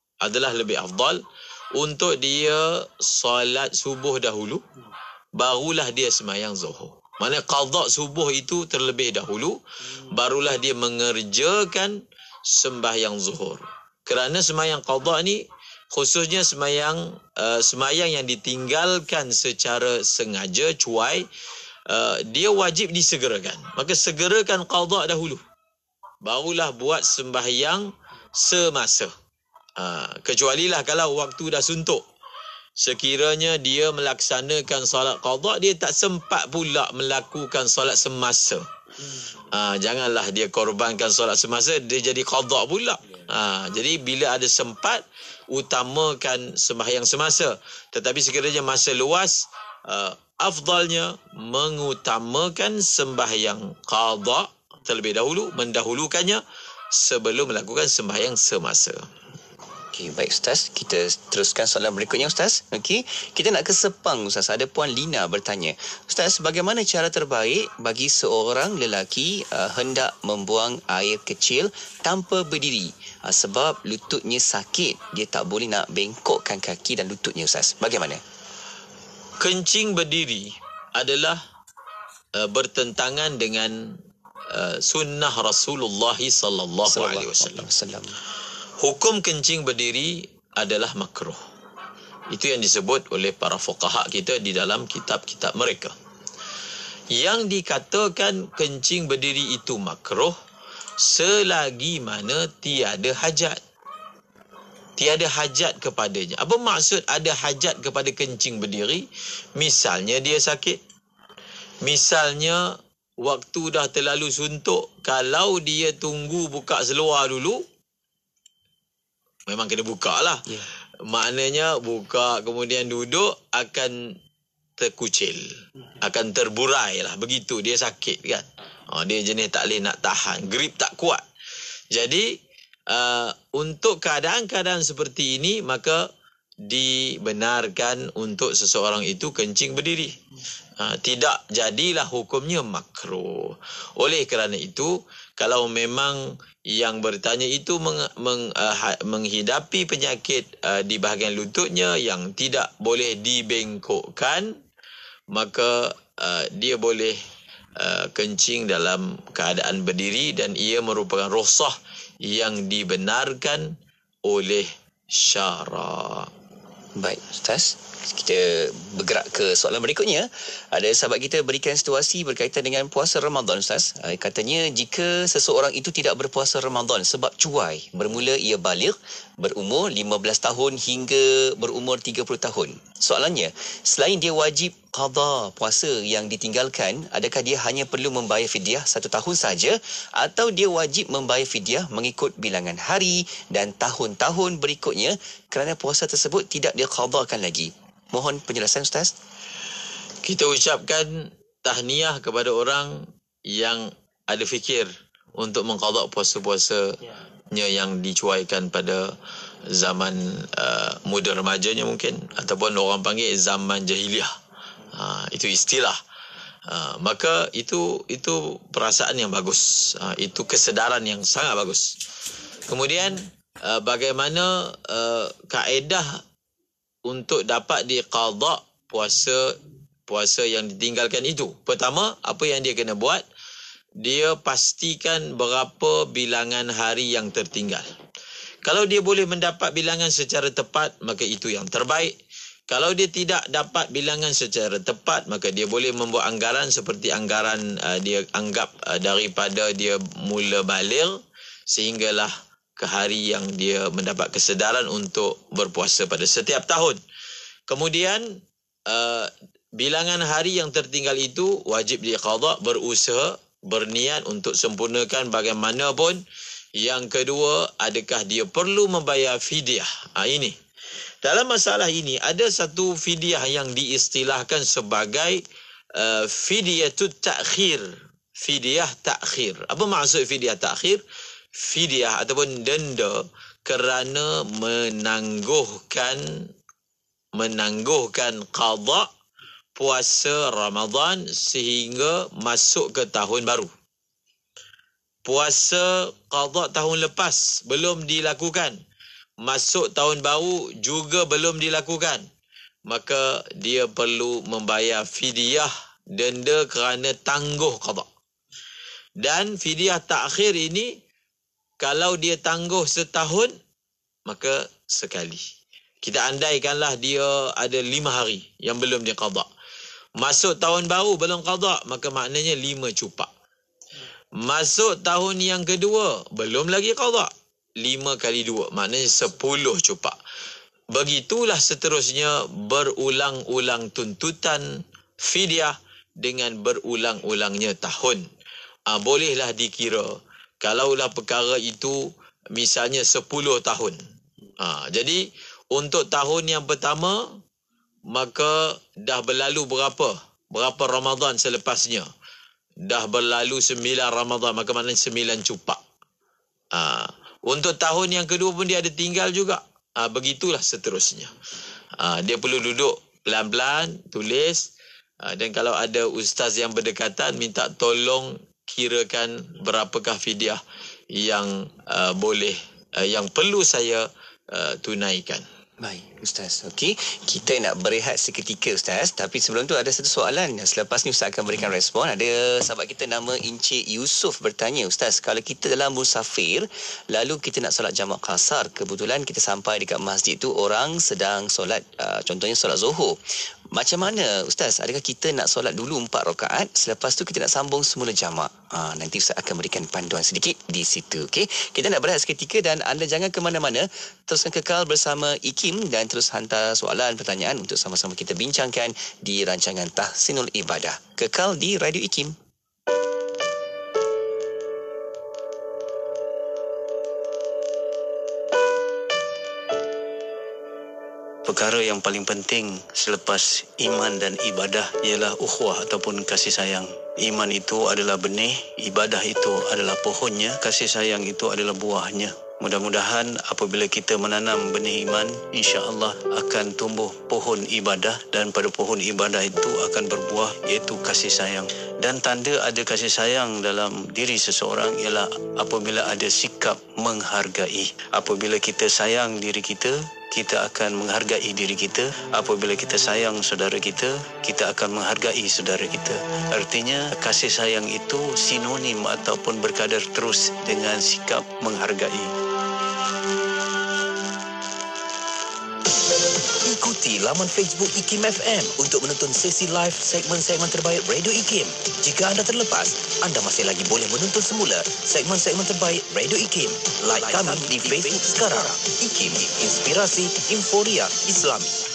[SPEAKER 15] untuk dia solat subuh dahulu, barulah dia semayang zuhur. Maksudnya qada subuh itu terlebih dahulu, barulah dia mengerjakan sembahyang zuhur. Kerana sembahyang qada ni khususnya sembahyang yang ditinggalkan secara sengaja, cuai, dia wajib disegerakan. Maka segerakan qada dahulu, barulah buat sembahyang semasa. Kecualilah kalau waktu dah suntuk, sekiranya dia melaksanakan solat qada, dia tak sempat pula melakukan solat semasa. Janganlah dia korbankan solat semasa, dia jadi qada pula. Jadi bila ada sempat, utamakan sembahyang semasa. Tetapi sekiranya masa luas, afdalnya mengutamakan sembahyang qada terlebih dahulu, mendahulukannya sebelum melakukan sembahyang semasa.
[SPEAKER 4] Okey, baik Ustaz. Kita teruskan soalan berikutnya Ustaz. Okey, kita nak ke Sepang Ustaz. Ada Puan Lina bertanya, Ustaz, bagaimana cara terbaik bagi seorang lelaki hendak membuang air kecil tanpa berdiri? Sebab lututnya sakit, dia tak boleh nak bengkokkan kaki dan lututnya Ustaz. Bagaimana?
[SPEAKER 15] Kencing berdiri adalah bertentangan dengan sunnah Rasulullah sallallahu alaihi wasallam. Hukum kencing berdiri adalah makruh. Itu yang disebut oleh para fuqaha kita di dalam kitab-kitab mereka. Yang dikatakan kencing berdiri itu makruh selagi mana tiada hajat. Tiada hajat kepadanya. Apa maksud ada hajat kepada kencing berdiri? Misalnya dia sakit. Misalnya waktu dah terlalu suntuk, kalau dia tunggu buka seluar dulu, memang kena buka lah. Maknanya buka kemudian duduk akan terkucil, akan terburai lah. Begitu, dia sakit kan. Dia jenis tak boleh nak tahan, grip tak kuat. Jadi untuk keadaan-keadaan seperti ini, maka dibenarkan untuk seseorang itu kencing berdiri. Tidak jadilah hukumnya makruh. Oleh kerana itu, kalau memang yang bertanya itu menghidapi penyakit di bahagian lututnya yang tidak boleh dibengkokkan, maka dia boleh kencing dalam keadaan berdiri, dan ia merupakan rukhsah yang dibenarkan oleh syarak.
[SPEAKER 4] Baik Ustaz, kita bergerak ke soalan berikutnya. Ada sahabat kita berikan situasi berkaitan dengan puasa Ramadan Ustaz. Katanya jika seseorang itu tidak berpuasa Ramadan sebab cuai, bermula ia baligh berumur 15 tahun hingga berumur 30 tahun. Soalannya, selain dia wajib qada puasa yang ditinggalkan, adakah dia hanya perlu membayar fidyah 1 tahun saja, atau dia wajib membayar fidyah mengikut bilangan hari dan tahun-tahun berikutnya kerana puasa tersebut tidak diqadakan lagi? Mohon penjelasan Ustaz.
[SPEAKER 15] Kita ucapkan tahniah kepada orang yang ada fikir untuk mengqada puasa-puasanya yang dicuaikan pada zaman muda remajanya mungkin, ataupun orang panggil zaman jahiliah. Itu istilah. Maka itu perasaan yang bagus. Itu kesedaran yang sangat bagus. Kemudian bagaimana kaedah untuk dapat diqada puasa yang ditinggalkan itu? Pertama, apa yang dia kena buat? Dia pastikan berapa bilangan hari yang tertinggal. Kalau dia boleh mendapat bilangan secara tepat, maka itu yang terbaik. Kalau dia tidak dapat bilangan secara tepat, maka dia boleh membuat anggaran seperti anggaran dia anggap daripada dia mula baligh sehinggalah ke hari yang dia mendapat kesedaran untuk berpuasa pada setiap tahun. Kemudian bilangan hari yang tertinggal itu wajib diqada, berusaha, berniat untuk sempurnakan bagaimanapun. Yang kedua, adakah dia perlu membayar fidyah? Ini. Dalam masalah ini ada satu fidyah yang diistilahkan sebagai fidyatut ta'khir. Fidyah ta'khir. Apa maksud fidyah ta'khir? Fidyah ataupun denda kerana menangguhkan qada puasa Ramadan sehingga masuk ke tahun baru. Puasa qada tahun lepas belum dilakukan. Masuk tahun baru juga belum dilakukan. Maka dia perlu membayar fidyah denda kerana tangguh qada. Dan fidyah ta'khir ini kalau dia tangguh setahun, maka sekali. Kita andaikanlah dia ada 5 hari yang belum dia qada. Masuk tahun baru belum qada, maka maknanya 5 cupak. Masuk tahun yang kedua, belum lagi qada. 5 kali 2, maknanya 10 cupak. Begitulah seterusnya berulang-ulang tuntutan fidyah dengan berulang-ulangnya tahun. Bolehlah dikira. Kalaulah perkara itu misalnya 10 tahun. Jadi untuk tahun yang pertama, maka dah berlalu berapa Ramadan selepasnya. Dah berlalu 9 Ramadan, maka maknanya 9 cupak. Untuk tahun yang kedua pun dia ada tinggal juga. Begitulah seterusnya. Dia perlu duduk pelan-pelan, tulis. Dan kalau ada ustaz yang berdekatan, minta tolong kirakan berapakah fidyah yang yang perlu saya tunaikan.
[SPEAKER 4] Baik, Ustaz. Okey, kita nak berehat seketika, Ustaz. Tapi sebelum tu ada satu soalan. Selepas ni Ustaz akan berikan respon. Ada sahabat kita nama Encik Yusof bertanya, Ustaz, kalau kita dalam musafir, lalu kita nak solat jamak qasar, kebetulan kita sampai dekat masjid tu, orang sedang solat, contohnya solat Zuhur. Macam mana, Ustaz? Adakah kita nak solat dulu 4 rakaat, selepas tu kita nak sambung semula jamak? Nanti Ustaz akan berikan panduan sedikit di situ. Okey, kita nak berehat seketika dan anda jangan ke mana-mana. Teruskan kekal bersama IKIM dan terus hantar soalan, pertanyaan untuk sama-sama kita bincangkan di rancangan Tahsinul Ibadah. Kekal di Radio IKIM.
[SPEAKER 18] Perkara yang paling penting selepas iman dan ibadah ialah ukhuwah ataupun kasih sayang. Iman itu adalah benih, ibadah itu adalah pohonnya, kasih sayang itu adalah buahnya. Mudah-mudahan apabila kita menanam benih iman, insya-Allah akan tumbuh pohon ibadah dan pada pohon ibadah itu akan berbuah iaitu kasih sayang. Dan tanda ada kasih sayang dalam diri seseorang ialah apabila ada sikap menghargai. Apabila kita sayang diri kita, kita akan menghargai diri kita. Apabila kita sayang saudara kita, kita akan menghargai saudara kita. Artinya kasih sayang itu sinonim ataupun berkadar terus dengan sikap menghargai.
[SPEAKER 19] Ikuti laman Facebook IKIM FM untuk menonton sesi live segmen-segmen terbaik Radio IKIM. Jika anda terlepas, anda masih lagi boleh menonton semula segmen-segmen terbaik Radio IKIM. Like kami di Facebook sekarang. IKIM, Inspirasi Inforia Islami.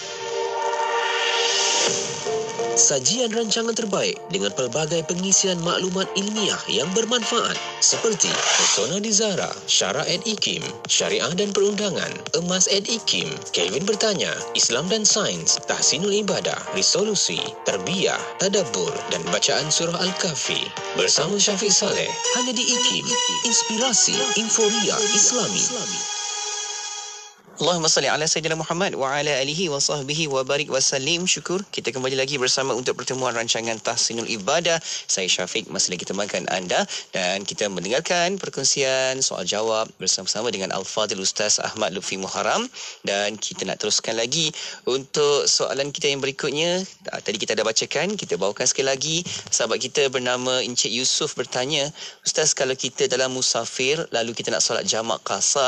[SPEAKER 19] Sajian rancangan terbaik dengan pelbagai pengisian maklumat ilmiah yang bermanfaat seperti Persona di Zahra, Syara at IKIM, Syariah dan Perundangan, Emas at IKIM, Kelvin bertanya, Islam dan Sains, Tahsinul Ibadah, Resolusi, Tarbiyah, Tadabbur dan bacaan surah Al-Kahfi. Bersama Syafiq Saleh, hanya di IKIM, Inspirasi Inforia Islami.
[SPEAKER 4] Allahumma salli ala Sayyidina Muhammad wa ala alihi wa sahbihi wa barik wa sallim. Syukur kita kembali lagi bersama untuk pertemuan rancangan Tahsinul Ibadah. Saya Syafiq masih lagi temankan anda dan kita mendengarkan perkongsian soal jawab bersama-sama dengan Al-Fadhil Ustaz Ahmad Lutfi Muharram. Dan kita nak teruskan lagi untuk soalan kita yang berikutnya. Tadi kita dah bacakan, kita bawakan sekali lagi. Sahabat kita bernama Encik Yusof bertanya, Ustaz, kalau kita dalam musafir lalu kita nak solat jamak qasar,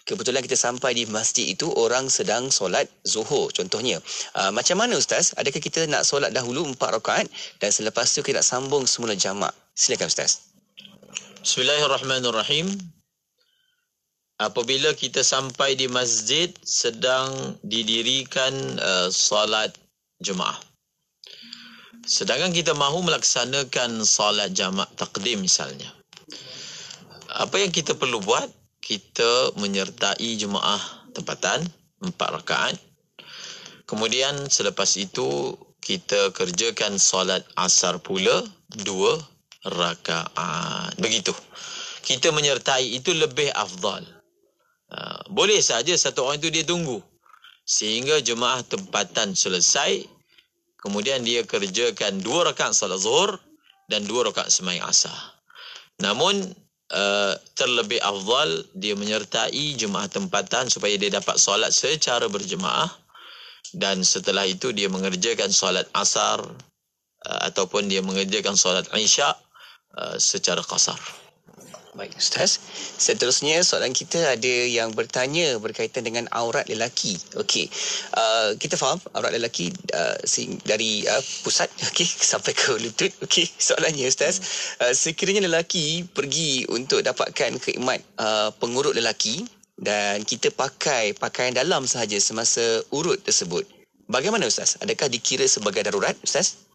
[SPEAKER 4] kebetulan kita sampai di masjid itu orang sedang solat zuhur contohnya. Macam mana Ustaz? Adakah kita nak solat dahulu 4 rakaat dan selepas tu kita nak sambung semula jamak? Silakan Ustaz.
[SPEAKER 15] Bismillahirrahmanirrahim. Apabila kita sampai di masjid sedang didirikan solat jemaah. Sedangkan kita mahu melaksanakan solat jamak takdim misalnya. Apa yang kita perlu buat? Kita menyertai jemaah tempatan 4 rakaat. Kemudian selepas itu kita kerjakan solat asar pula 2 rakaat. Begitu. Kita menyertai itu lebih afdal. Boleh saja satu orang itu dia tunggu sehingga jemaah tempatan selesai, kemudian dia kerjakan 2 rakaat solat zuhur dan 2 rakaat sembahyang asar. Namun terlebih afdal dia menyertai jemaah tempatan supaya dia dapat solat secara berjemaah, dan setelah itu dia mengerjakan solat asar ataupun dia mengerjakan solat isyak secara qasar.
[SPEAKER 4] Baik Ustaz, seterusnya soalan kita ada yang bertanya berkaitan dengan aurat lelaki. Okey, kita faham aurat lelaki dari pusat sampai ke lutut. Okey, soalannya Ustaz, sekiranya lelaki pergi untuk dapatkan khidmat pengurut lelaki dan kita pakai pakaian dalam sahaja semasa urut tersebut, bagaimana Ustaz? Adakah dikira sebagai darurat Ustaz?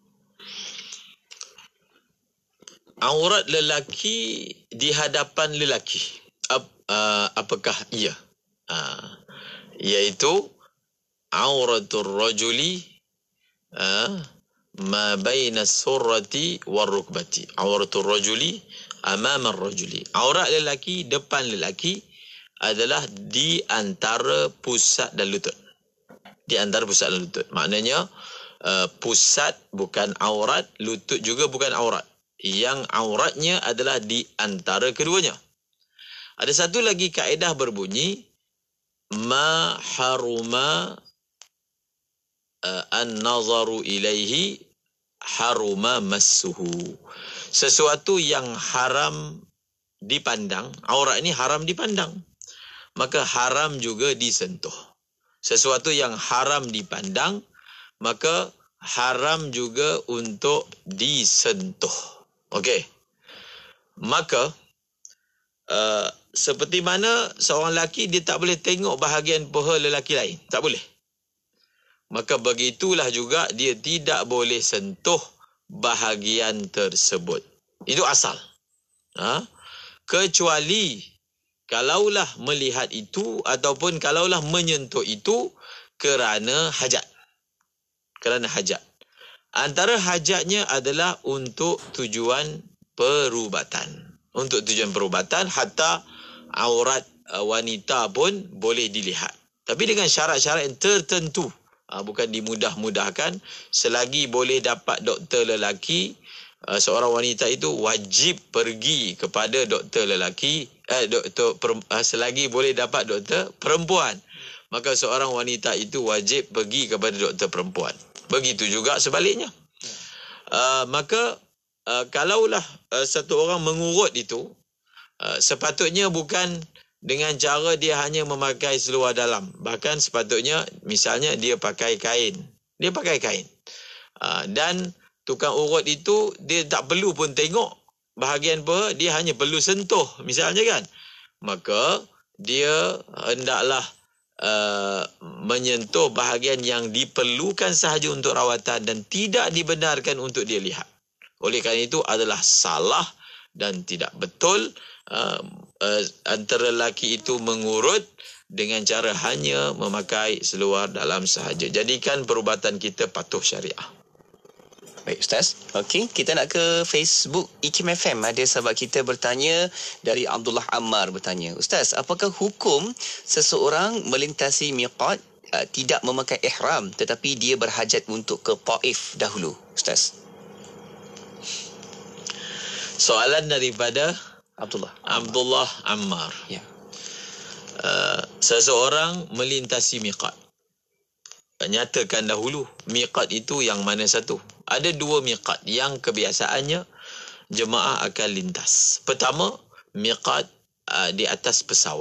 [SPEAKER 15] Aurat lelaki di hadapan lelaki, apakah ia? Iaitu auratul rajuli ma baina surrati war rukbati. Auratul rajuli amama ar-rajuli. Aurat lelaki depan lelaki adalah di antara pusat dan lutut. Di antara pusat dan lutut. Maknanya pusat bukan aurat, lutut juga bukan aurat. Yang auratnya adalah di antara keduanya. Ada satu lagi kaedah berbunyi ma haruma an-nazaru ilaihi haruma massuhu. Sesuatu yang haram dipandang, aurat ini haram dipandang, maka haram juga disentuh. Sesuatu yang haram dipandang, maka haram juga untuk disentuh. Okey. Maka seperti mana seorang lelaki dia tak boleh tengok bahagian paha lelaki lain, tak boleh. Maka begitulah juga dia tidak boleh sentuh bahagian tersebut. Itu asal. Kecuali kalaulah melihat itu ataupun kalaulah menyentuh itu kerana hajat. Kerana hajat. Antara hajatnya adalah untuk tujuan perubatan. Untuk tujuan perubatan, hatta aurat wanita pun boleh dilihat. Tapi dengan syarat-syarat yang tertentu. Bukan dimudah-mudahkan. Selagi boleh dapat doktor lelaki, seorang wanita itu wajib pergi kepada doktor lelaki. Selagi boleh dapat doktor perempuan, maka seorang wanita itu wajib pergi kepada doktor perempuan. Begitu juga sebaliknya. Maka kalaulah satu orang mengurut itu, sepatutnya bukan dengan cara dia hanya memakai seluar dalam. Bahkan sepatutnya misalnya dia pakai kain. Dia pakai kain. Dan tukang urut itu dia tak perlu pun tengok bahagian paha, dia hanya perlu sentuh misalnya kan. Maka dia hendaklah menyentuh bahagian yang diperlukan sahaja untuk rawatan dan tidak dibenarkan untuk dia lihat. Oleh kerana itu adalah salah dan tidak betul antara lelaki itu mengurut dengan cara hanya memakai seluar dalam sahaja. Jadikan perubatan kita patuh syariah.
[SPEAKER 4] Baik Ustaz. Okey, kita nak ke Facebook IKIM FM. Ada sahabat kita bertanya dari Abdullah Ammar bertanya, Ustaz, apakah hukum seseorang melintasi miqat tidak memakai ihram tetapi dia berhajat untuk ke Taif dahulu, Ustaz?
[SPEAKER 15] Soalan daripada
[SPEAKER 4] Abdullah
[SPEAKER 15] Ammar.
[SPEAKER 4] Ya.
[SPEAKER 15] Seseorang melintasi miqat. Nyatakan dahulu miqat itu yang mana satu. Ada 2 miqat yang kebiasaannya jemaah akan lintas. Pertama, miqat di atas pesawat.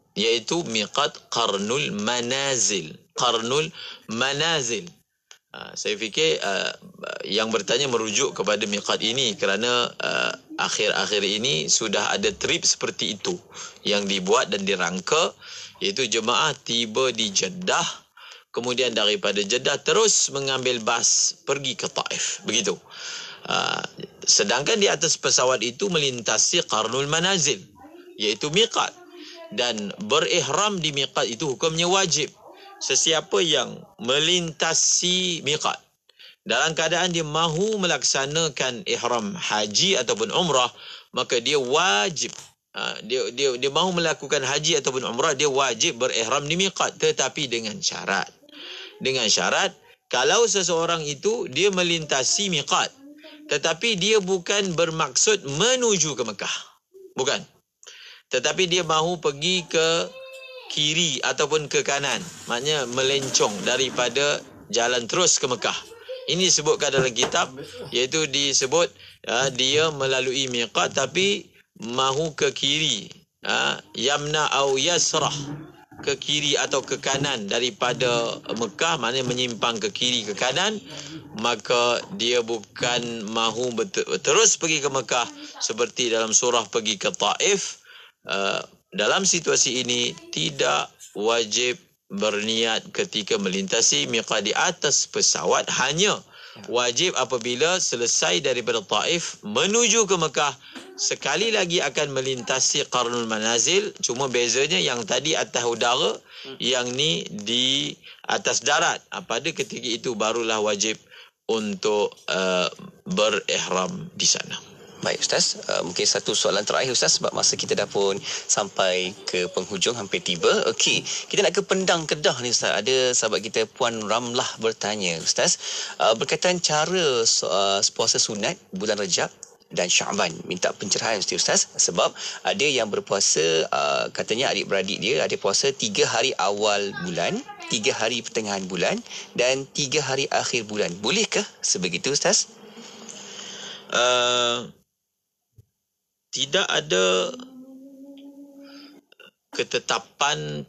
[SPEAKER 15] iaitu miqat qarnul manazil. Qarnul manazil. Saya fikir yang bertanya merujuk kepada miqat ini kerana akhir-akhir ini sudah ada trip seperti itu yang dibuat dan dirangka, iaitu jemaah tiba di Jeddah, kemudian daripada Jeddah terus mengambil bas pergi ke Taif, begitu. Sedangkan di atas pesawat itu melintasi Qarnul Manazil, iaitu miqat, dan berihram di miqat itu hukumnya wajib. Sesiapa yang melintasi miqat dalam keadaan dia mahu melaksanakan ihram haji ataupun umrah, maka dia wajib, dia mahu melakukan haji ataupun umrah, dia wajib berihram di miqat, tetapi dengan syarat. Dengan syarat, kalau seseorang itu dia melintasi miqat tetapi dia bukan bermaksud menuju ke Mekah, bukan, tetapi dia mahu pergi ke kiri ataupun ke kanan, maknanya melencong daripada jalan terus ke Mekah. Ini disebutkan dalam kitab, iaitu disebut dia melalui miqat tapi mahu ke kiri, yamna au yasrah, ke kiri atau ke kanan daripada Mekah, maknanya menyimpang ke kiri ke kanan, maka dia bukan mahu terus pergi ke Mekah seperti dalam surah pergi ke Taif. Dalam situasi ini tidak wajib berniat ketika melintasi miqat di atas pesawat, hanya wajib apabila selesai daripada Taif menuju ke Mekah, sekali lagi akan melintasi Qarnul Manazil, cuma bezanya yang tadi atas udara, yang ni di atas darat. Pada ketika itu barulah wajib untuk berihram di sana.
[SPEAKER 4] Baik Ustaz, mungkin satu soalan terakhir Ustaz, sebab masa kita dah pun sampai ke penghujung, hampir tiba. Okey, kita nak ke Pendang Kedah ni Ustaz. Ada sahabat kita Puan Ramlah bertanya Ustaz, berkaitan cara puasa sunat bulan Rejab dan Syaban. Minta pencerahan Ustaz, sebab ada yang berpuasa, katanya adik-beradik dia ada puasa 3 hari awal bulan, 3 hari pertengahan bulan dan 3 hari akhir bulan. Bolehkah sebegitu Ustaz?
[SPEAKER 15] Tidak ada ketetapan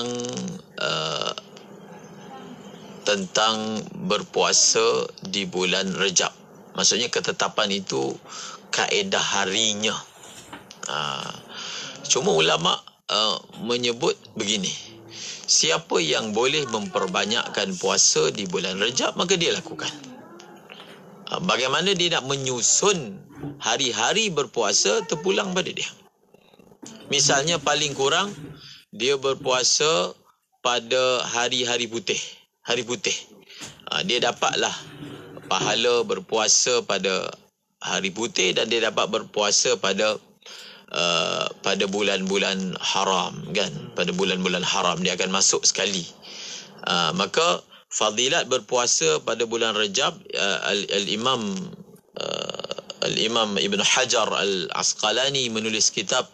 [SPEAKER 15] tentang berpuasa di bulan Rejab. Maksudnya ketetapan itu kaedah harinya. Cuma ulama menyebut begini, siapa yang boleh memperbanyakkan puasa di bulan Rejab, maka dia lakukan. Bagaimana dia nak menyusun hari-hari berpuasa terpulang pada dia. Misalnya paling kurang dia berpuasa pada hari-hari putih, hari putih. Dia dapatlah pahala berpuasa pada hari putih, dan dia dapat berpuasa pada bulan-bulan haram, kan? Pada bulan-bulan haram dia akan masuk sekali. Maka fadilat berpuasa pada bulan Rejab, Al-Imam Ibn Hajar Al-Asqalani menulis kitab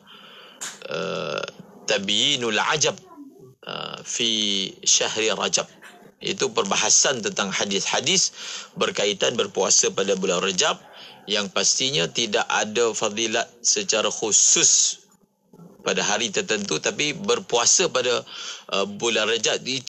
[SPEAKER 15] Tabyinul Ajab fi Syahri Rajab. Itu perbahasan tentang hadis-hadis berkaitan berpuasa pada bulan Rejab, yang pastinya tidak ada fadilat secara khusus pada hari tertentu, tapi berpuasa pada bulan Rejab